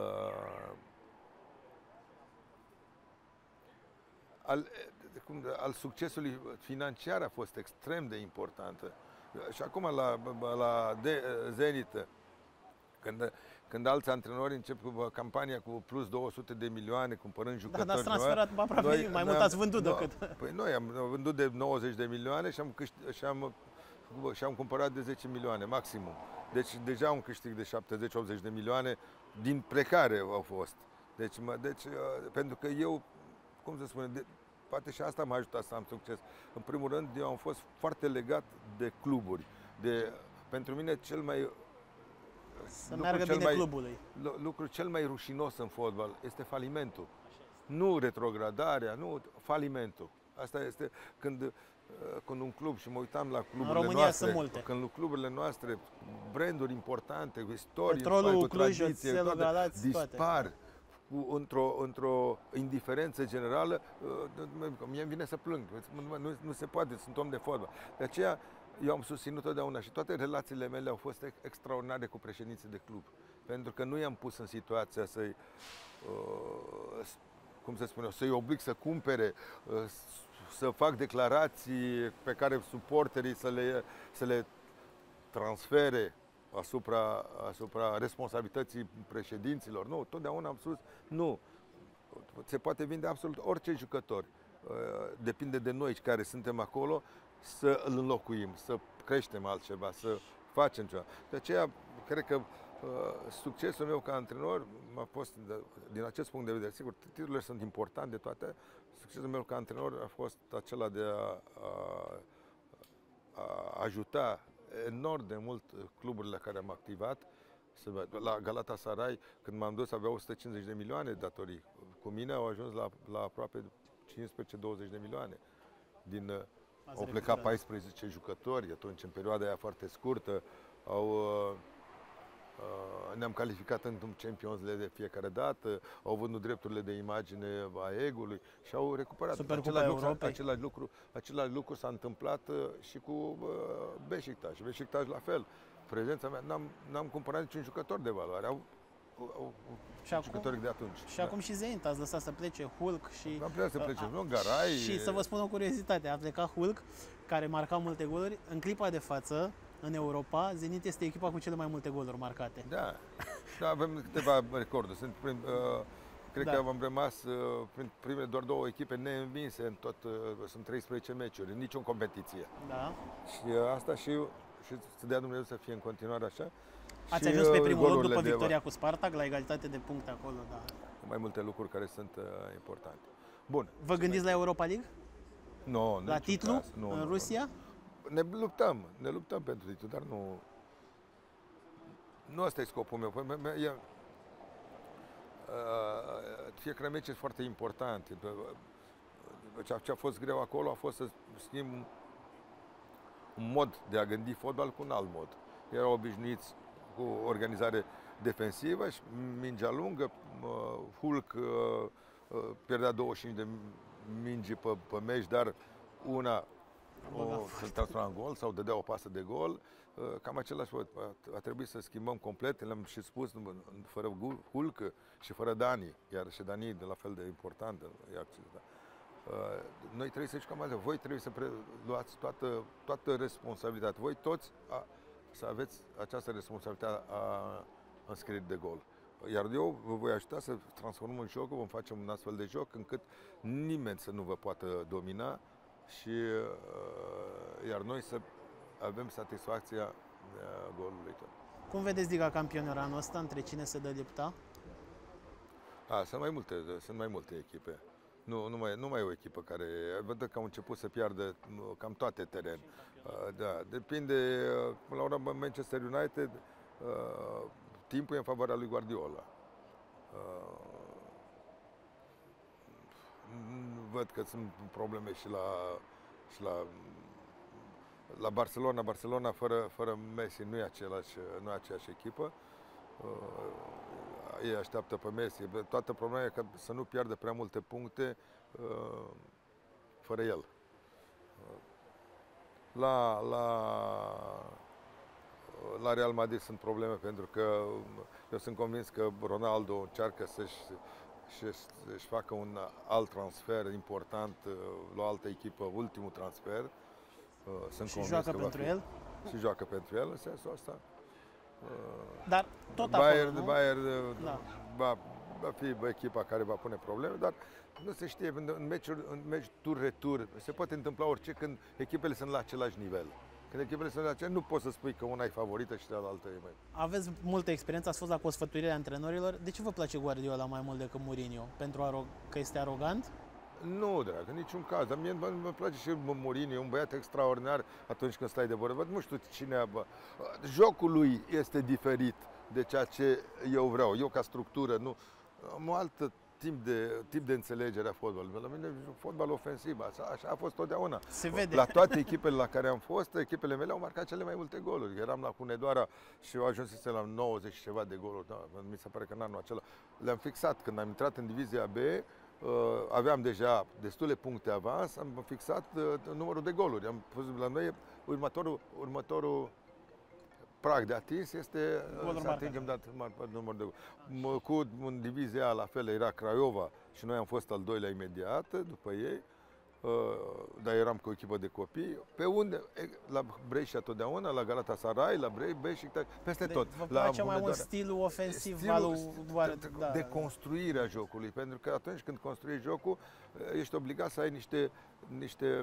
[SPEAKER 2] al, al succesului financiar a fost extrem de importantă. Și acum la, la Zenit, când, când alți antrenori încep cu campania cu plus două sute de milioane, cumpărând jucători.
[SPEAKER 1] Da, dar ați transferat aproape noi, mai mult ați vândut
[SPEAKER 2] no,
[SPEAKER 1] decât.
[SPEAKER 2] Păi noi am vândut de nouăzeci de milioane și am, și am, și am cumpărat de zece milioane maximum. Deci deja un câștig de șaptezeci optzeci de milioane din plecare au fost. Deci, mă, deci pentru că eu, cum să spun, de, poate și asta m-a ajutat să am succes. În primul rând, eu am fost foarte legat de cluburi. De, pentru mine cel mai
[SPEAKER 1] Să meargă bine
[SPEAKER 2] mai,
[SPEAKER 1] clubului.
[SPEAKER 2] Lucrul cel mai rușinos în fotbal este falimentul. Nu retrogradarea, nu falimentul. Asta este când când un club, și mă uitam la cluburile noastre, când cluburile noastre, branduri importante, cu istorie,
[SPEAKER 1] Petrolul,
[SPEAKER 2] cu
[SPEAKER 1] Cluj,
[SPEAKER 2] tradiție,
[SPEAKER 1] Oțelul, Galați,
[SPEAKER 2] dispar cu, într-o, într-o indiferență generală, mie îmi vine să plâng. Nu, nu, nu se poate, sunt om de fotbal. De aceea eu am susținut totdeauna și toate relațiile mele au fost extraordinare cu președinții de club. Pentru că nu i-am pus în situația să-i, uh, cum să spun eu, să-i oblig să cumpere, uh, să fac declarații pe care suporterii să le, să le transfere asupra, asupra responsabilității președinților. Nu, totdeauna am spus, nu. Se poate vinde absolut orice jucător. Depinde de noi care suntem acolo să îl înlocuim, să creștem altceva, să facem ceva. De aceea, cred că succesul meu ca antrenor a fost, din acest punct de vedere, sigur, titlurile sunt importante toate. Succesul meu ca antrenor a fost acela de a, a, a ajuta enorm de mult cluburile care am activat. La Galatasaray, când m-am dus, avea o sută cincizeci de milioane datorii. Cu mine au ajuns la, la aproape cincisprezece douăzeci de milioane. Din, au plecat paisprezece jucători, atunci, în perioada aia foarte scurtă, au... Ne-am calificat în Champions League de fiecare dată, au vândut drepturile de imagine a E-ului și au recuperat. Același lucru, același, lucru, același lucru s-a întâmplat și cu Beşiktaş. Beşiktaş la fel. Prezența mea, n-am, n-am cumpărat niciun jucător de valoare. Au, au,
[SPEAKER 1] și
[SPEAKER 2] jucătorii
[SPEAKER 1] acum,
[SPEAKER 2] de atunci.
[SPEAKER 1] Și
[SPEAKER 2] da.
[SPEAKER 1] acum și Zenit ați lăsat să plece Hulk și...
[SPEAKER 2] Am plecat să plece, nu, Garay...
[SPEAKER 1] Și să vă spun o curiozitate, a plecat Hulk, care marca multe goluri. În clipa de față, în Europa, Zenit este echipa cu cele mai multe goluri marcate.
[SPEAKER 2] Da, da, avem câteva recorduri. Sunt prim, uh, cred da. că am rămas uh, prin primele doar două echipe neînvinse în tot, uh, sunt treisprezece meciuri, în niciun competiție.
[SPEAKER 1] Da.
[SPEAKER 2] Și uh, asta și, și să dea Dumnezeu să fie în continuare așa.
[SPEAKER 1] Ați ajuns pe primul loc după victoria de... cu Spartak, la egalitate de puncte acolo, da.
[SPEAKER 2] Mai multe lucruri care sunt uh, importante. Bun.
[SPEAKER 1] Vă gândiți la Europa League?
[SPEAKER 2] Nu, no,
[SPEAKER 1] la titlu caz.
[SPEAKER 2] Nu,
[SPEAKER 1] în
[SPEAKER 2] nu,
[SPEAKER 1] Rusia?
[SPEAKER 2] Nu. Ne luptăm, ne luptăm pentru titlu, dar nu... Nu ăsta e scopul meu. E, fiecare meci este foarte important. Ce a fost greu acolo a fost să schimb un mod de a gândi fotbal cu un alt mod. Erau obișnuiți cu organizare defensivă și mingea lungă. Hulk pierdea douăzeci și cinci de mingi pe, pe meci, dar una o, să-l transforma în gol sau dădea o pasă de gol. Cam același văd. A trebuit să schimbăm complet, le-am și spus, fără Hulk și fără Dani, iar și Dani de la fel de important. Noi trebuie să jucăm așa, voi trebuie să luați toată, toată responsabilitatea, voi toți a, să aveți această responsabilitate a înscrierii de gol. Iar eu vă voi ajuta să transformăm jocul, vom face un astfel de joc încât nimeni să nu vă poată domina și iar noi să avem satisfacția golului tot.
[SPEAKER 1] Cum vedeți Liga Campionilor anul ăsta? Între cine se dă lupta?
[SPEAKER 2] A, sunt mai multe, sunt mai multe echipe. Nu, nu, mai, nu mai e o echipă care... Văd că au început să piardă cam toate teren. Da, depinde, la ora Manchester United, timpul e în favoarea lui Guardiola. Văd că sunt probleme și la, și la, la Barcelona. Barcelona fără, fără Messi nu e, același, nu e aceeași echipă. Ei așteaptă pe Messi. Toată problema e că să nu piardă prea multe puncte fără el. La, la, la Real Madrid sunt probleme pentru că eu sunt convins că Ronaldo încearcă să-și să-și facă un alt transfer important la o altă echipă, ultimul transfer. Sunt
[SPEAKER 1] și joacă pentru el?
[SPEAKER 2] Și joacă pentru el în sensul ăsta.
[SPEAKER 1] Dar tot
[SPEAKER 2] Bayern,
[SPEAKER 1] acolo, nu?
[SPEAKER 2] Bayern
[SPEAKER 1] Da.
[SPEAKER 2] va, va fi echipa care va pune probleme, dar nu se știe, în meciuri, în meci tur-retur, se poate întâmpla orice când echipele sunt la același nivel. Când echipele sunt la același, nu poți să spui că una e favorită și cealaltă e mai...
[SPEAKER 1] Aveți multă experiență, ați fost la consfătuirea antrenorilor. De ce vă place Guardiola mai mult decât Mourinho? Pentru că este arogant?
[SPEAKER 2] Nu, dragă, în niciun caz. Dar mie îmi place și Mourinho, e un băiat extraordinar atunci când stai de vorbă. Nu știu cine... Bă. Jocul lui este diferit de ceea ce eu vreau. Eu ca structură, nu... Am o altă tip de, tip de înțelegere a fotbalului. La mine fotbal ofensiv, așa, așa a fost totdeauna.
[SPEAKER 1] Se vede.
[SPEAKER 2] La toate echipele la care am fost, echipele mele au marcat cele mai multe goluri. Eram la Hunedoara și au ajuns la nouăzeci și ceva de goluri. Da, mi se pare că în anul acela le-am fixat. Când am intrat în divizia B, aveam deja destule puncte avans, am fixat numărul de goluri. Am pus la noi următorul, următorul prag de atins este
[SPEAKER 1] goluri
[SPEAKER 2] să atingem dat numărul de goluri. Cu în divizia A la fel era Craiova și noi am fost al doilea imediat după ei, dar eram cu o echipă de copii. Pe unde? La Brescia totdeauna, la Galatasaray, la Beşiktaş, peste
[SPEAKER 1] de,
[SPEAKER 2] tot.
[SPEAKER 1] Vă place mai mult stilul ofensiv stilul, al lui
[SPEAKER 2] da, de construirea jocului, pentru că atunci când construiești jocul, ești obligat să ai niște niște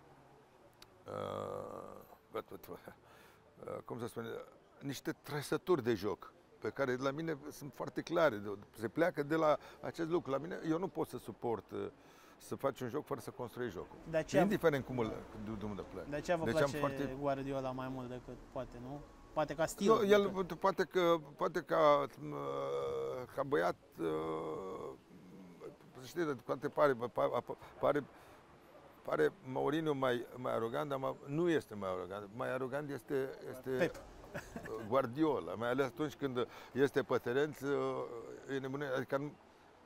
[SPEAKER 2] uh, cum să spun, niște trăsături de joc pe care la mine sunt foarte clare. Se pleacă de la acest lucru. La mine, eu nu pot să suport să faci un joc fără să construiești jocul. De aceea, indiferent cum îl plec.
[SPEAKER 1] De aceea vă
[SPEAKER 2] deci
[SPEAKER 1] place
[SPEAKER 2] foarte...
[SPEAKER 1] Guardiola mai mult decât poate, nu? Poate ca stil.
[SPEAKER 2] Nu, el poate că poate ca ca băiat să știi, poate pare pare pare Mourinho mai mai arogant, dar nu este mai arogant. Mai arogant este este
[SPEAKER 1] Pep.
[SPEAKER 2] Guardiola, mai ales atunci când este pe teren, e nebunie, adică nu,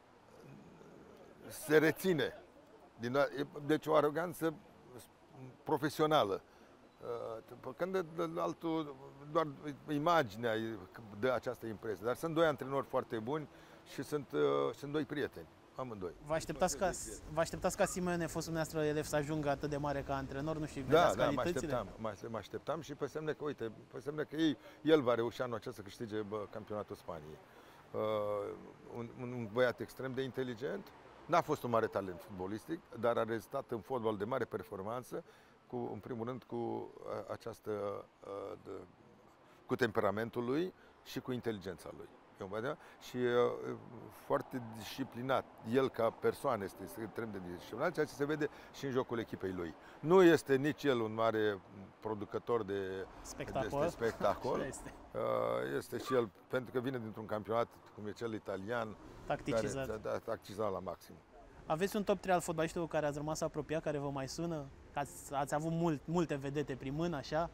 [SPEAKER 2] se reține. Din, deci o aroganță profesională. Când altul, doar imaginea dă această impresie. Dar sunt doi antrenori foarte buni și sunt, sunt doi prieteni, amândoi.
[SPEAKER 1] Vă așteptați ca, vă așteptați ca Simeone, fostul dumneavoastră elev, să ajungă atât de mare ca antrenor? Nu știu,
[SPEAKER 2] da,
[SPEAKER 1] vedeți
[SPEAKER 2] da,
[SPEAKER 1] calitățile?
[SPEAKER 2] mă așteptam, mă așteptam și pe semne că, uite, pe semne că ei, el va reuși anul acesta să câștige bă, campionatul Spaniei. Uh, un, un băiat extrem de inteligent, n-a fost un mare talent futbolistic, dar a rezultat în fotbal de mare performanță, cu, în primul rând cu această, uh, de, cu temperamentul lui și cu inteligența lui. Și uh, foarte disciplinat. El ca persoană este extrem de disciplinat, ceea ce se vede și în jocul echipei lui. Nu este nici el un mare producător de
[SPEAKER 1] spectacol.
[SPEAKER 2] De, de spectacol.
[SPEAKER 1] este.
[SPEAKER 2] Uh, este și el, pentru că vine dintr-un campionat cum e cel italian,
[SPEAKER 1] tacticizat.
[SPEAKER 2] Care, da, tacticizat la maxim.
[SPEAKER 1] Aveți un top trei al fotbaliștilor care ați rămas apropiat, care vă mai sună? Ați, ați avut mult, multe vedete prin mână, așa?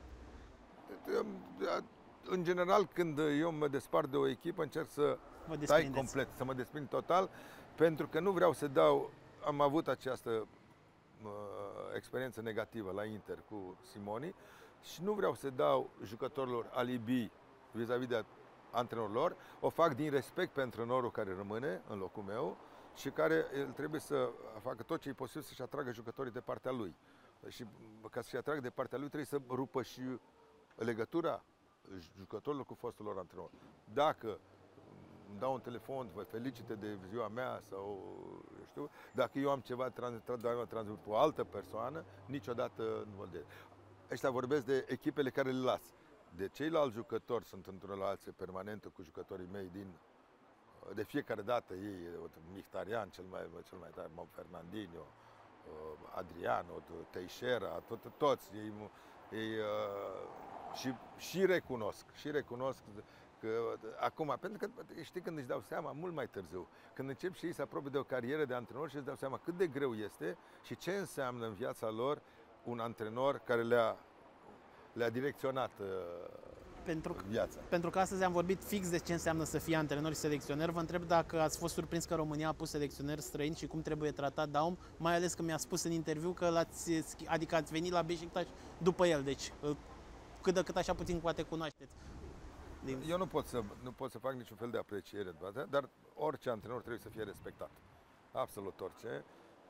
[SPEAKER 2] În general, când eu mă despart de o echipă, încerc să tai complet, să mă desprind total, pentru că nu vreau să dau... Am avut această uh, experiență negativă la Inter cu Simoni și nu vreau să dau jucătorilor alibi vis-a-vis de antrenorul lor, o fac din respect pentru antrenorul care rămâne în locul meu și care el trebuie să facă tot ce e posibil să-și atragă jucătorii de partea lui. Și ca să-și atragă de partea lui trebuie să rupă și legătura jucătorilor cu fostul lor antrenor. Dacă îmi dau un telefon, vă felicite de ziua mea sau știu, dacă eu am ceva transmit cu o altă persoană, niciodată nu vorbesc. Ăștia vorbesc de echipele care le las. De ceilalți jucători sunt într-o relație permanentă cu jucătorii mei din de fiecare dată ei, Mkhitaryan cel mai cel mai tare, Fernandinho, Adriano, Teixeira, tot, toți ei, ei și, și recunosc, și recunosc că acum, pentru că știi când își dau seama, mult mai târziu, când încep și ei să apropie de o carieră de antrenor și își dau seama cât de greu este și ce înseamnă în viața lor un antrenor care le-a le-a direcționat uh,
[SPEAKER 1] pentru,
[SPEAKER 2] viața.
[SPEAKER 1] Pentru că astăzi am vorbit fix de ce înseamnă să fie antrenor și selecționer. Vă întreb dacă ați fost surprins că România a pus selecționeri străini și cum trebuie tratat Daum, mai ales că mi-a spus în interviu că l-ați, adică ați venit la Beşiktaş după el, deci cât de cât așa puțin poate cunoașteți.
[SPEAKER 2] Din... Eu nu pot, să, nu pot să fac niciun fel de apreciere, dar orice antrenor trebuie să fie respectat. Absolut orice.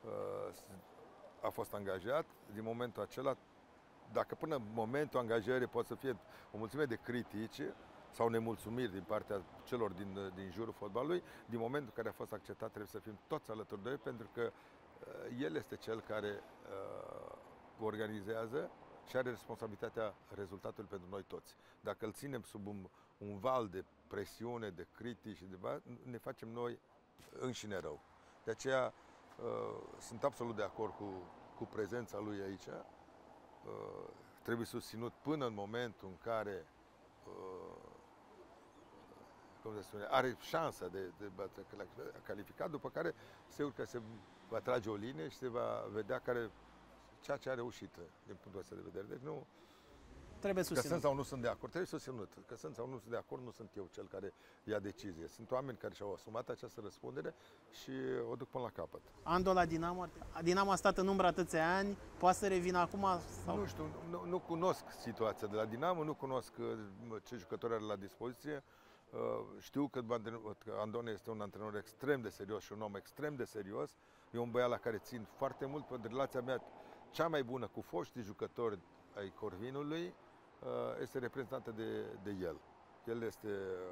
[SPEAKER 2] A fost angajat, din momentul acela, dacă până în momentul angajării pot să fie o mulțime de critici sau nemulțumiri din partea celor din, din jurul fotbalului, din momentul în care a fost acceptat trebuie să fim toți alături de el, pentru că uh, el este cel care uh, organizează și are responsabilitatea rezultatului pentru noi toți. Dacă îl ținem sub un, un val de presiune, de critici și de bani, ne facem noi înșine rău. De aceea uh, sunt absolut de acord cu, cu prezența lui aici. Uh, trebuie susținut până în momentul în care uh, cum se spune, are șansa de, de a califica, după care sigur că se va trage o linie și se va vedea care, ceea ce a reușit din punctul ăsta de vedere. Deci nu,
[SPEAKER 1] trebuie susținut.
[SPEAKER 2] Că sunt sau nu sunt de acord, trebuie susținut. Că sunt sau nu sunt de acord, nu sunt eu cel care ia decizie. Sunt oameni care și-au asumat această răspundere și o duc până la capăt.
[SPEAKER 1] Ando la Dinamo, Dinamo a stat în umbră atâția ani, poate să revină acum? Sau?
[SPEAKER 2] Nu știu, nu, nu cunosc situația de la Dinamo, nu cunosc ce jucători are la dispoziție. Știu că Andone este un antrenor extrem de serios și un om extrem de serios. E un băiat la care țin foarte mult, pentru relația mea cea mai bună cu foștii jucători ai Corvinului este reprezentată de, de el. El este,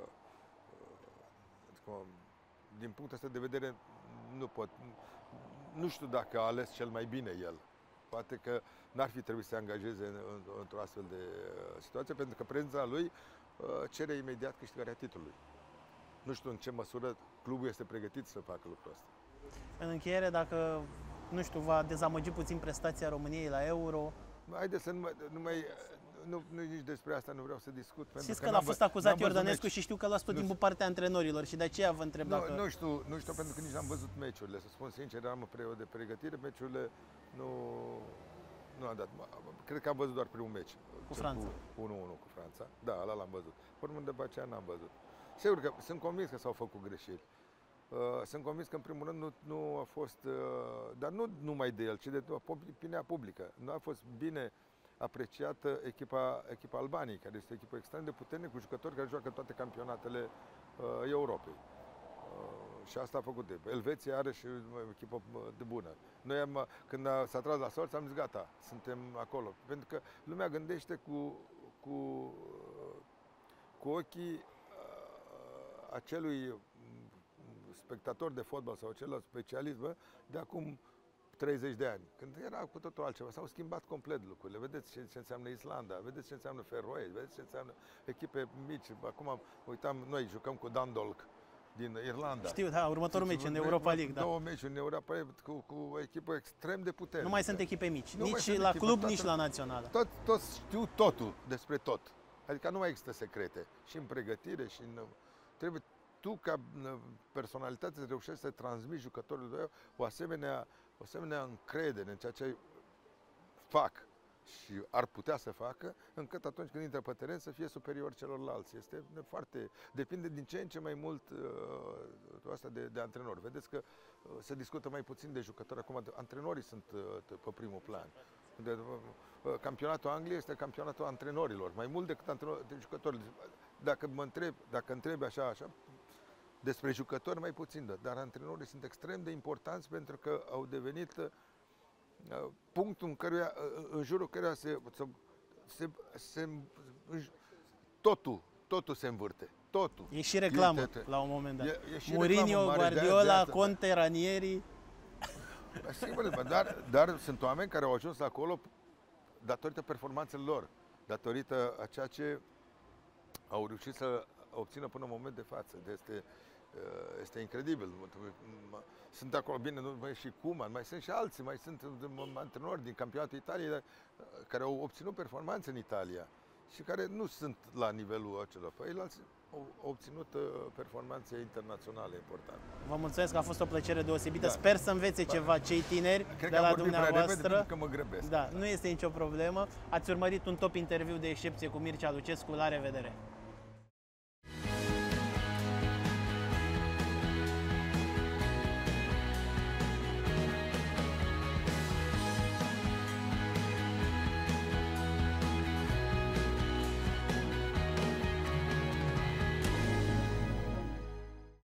[SPEAKER 2] din punctul ăsta de vedere, nu pot, nu știu dacă a ales cel mai bine el. Poate că n-ar fi trebuit să se angajeze în, într-o astfel de situație, pentru că prezența lui cere imediat câștigarea titlului. Nu știu în ce măsură clubul este pregătit să facă lucrul ăsta.
[SPEAKER 1] În încheiere, dacă, nu știu, va dezamăgi puțin prestația României la Euro?
[SPEAKER 2] Haideți să nu mai, nu mai nu, nu, nici despre asta nu vreau să discut.
[SPEAKER 1] Știți că, că l-a fost acuzat Iordănescu și știu că luați tot timpul partea antrenorilor și de aceea vă întreb
[SPEAKER 2] nu,
[SPEAKER 1] dacă...
[SPEAKER 2] Nu știu, nu știu, pentru că nici n-am văzut meciurile. Să spun sincer, am o perioadă de pregătire, meciurile nu, nu am dat. Cred că am văzut doar primul meci.
[SPEAKER 1] Cu Franța.
[SPEAKER 2] Cu unu unu cu Franța. Da, ăla l-am văzut. Urmă după aceea n-am văzut. Sigur că sunt convins că s-au făcut greșeli. Uh, sunt convins că în primul rând nu, nu a fost, uh, dar nu numai de el, ci de opinia publică. Nu a fost bine apreciată echipa, echipa Albaniei, care este o echipă extrem de puternică, cu jucători care joacă toate campionatele uh, Europei. Uh, și asta a făcut de. Elveția are și o echipă de bună. Noi am, când s-a tras la sorți, am zis gata, suntem acolo. Pentru că lumea gândește cu, cu, cu ochii uh, acelui spectator de fotbal sau celălalt specialist, bă, de acum treizeci de ani, când era cu totul altceva, s-au schimbat complet lucrurile. Vedeți ce, ce înseamnă Islanda, vedeți ce înseamnă Feroe, vedeți ce înseamnă echipe mici. Acum, uitam, noi jucăm cu Dundalk din Irlanda.
[SPEAKER 1] Știu, da, următorul meci în Europa League, da.
[SPEAKER 2] Două meciuri în Europa League cu, cu o echipă extrem de puternică.
[SPEAKER 1] Nu mai sunt echipe mici,
[SPEAKER 2] nu
[SPEAKER 1] nici la club, toată, nici la națională.
[SPEAKER 2] Tot, toți știu totul despre tot. Adică nu mai există secrete. Și în pregătire, și în... Trebuie tu, ca personalitate, să reușești să transmiți jucătorilor o asemenea, o asemenea încredere în ceea ce fac și ar putea să facă, încât atunci când intră pe teren să fie superior celorlalți. Este foarte, depinde din ce în ce mai mult uh, asta de, de antrenori. Vedeți că uh, se discută mai puțin de jucători, acum antrenorii sunt uh, pe primul plan. De, uh, campionatul Angliei este campionatul antrenorilor, mai mult decât antrenori, de jucători. Dacă mă întreb, dacă întreb așa, așa, despre jucători mai puțin, dar antrenorii sunt extrem de importanți pentru că au devenit uh, punctul în, căruia, în jurul căruia se, se, se, totul, totul se învârte. Totul.
[SPEAKER 1] E și reclamă e, la un moment dat. E, e
[SPEAKER 2] Mourinho,
[SPEAKER 1] Guardiola, Conte, Ranieri.
[SPEAKER 2] Sigur, dar, dar sunt oameni care au ajuns acolo datorită performanțelor lor, datorită a ceea ce au reușit să obțină până în moment de față. Este, este incredibil. Sunt acolo, bine, nu mai și Koeman, mai sunt și alții, mai sunt antrenori din campionatul Italiei care au obținut performanțe în Italia și care nu sunt la nivelul acela. Păi, alții au obținut performanțe internaționale importante.
[SPEAKER 1] Vă mulțumesc, că a fost o plăcere deosebită. Da. Sper să învețe ba, ceva cei tineri
[SPEAKER 2] cred
[SPEAKER 1] de
[SPEAKER 2] că
[SPEAKER 1] la dumneavoastră.
[SPEAKER 2] Repede, că mă grăbesc.
[SPEAKER 1] Da, nu este nicio problemă. Ați urmărit un top interviu de excepție cu Mircea Lucescu. La revedere!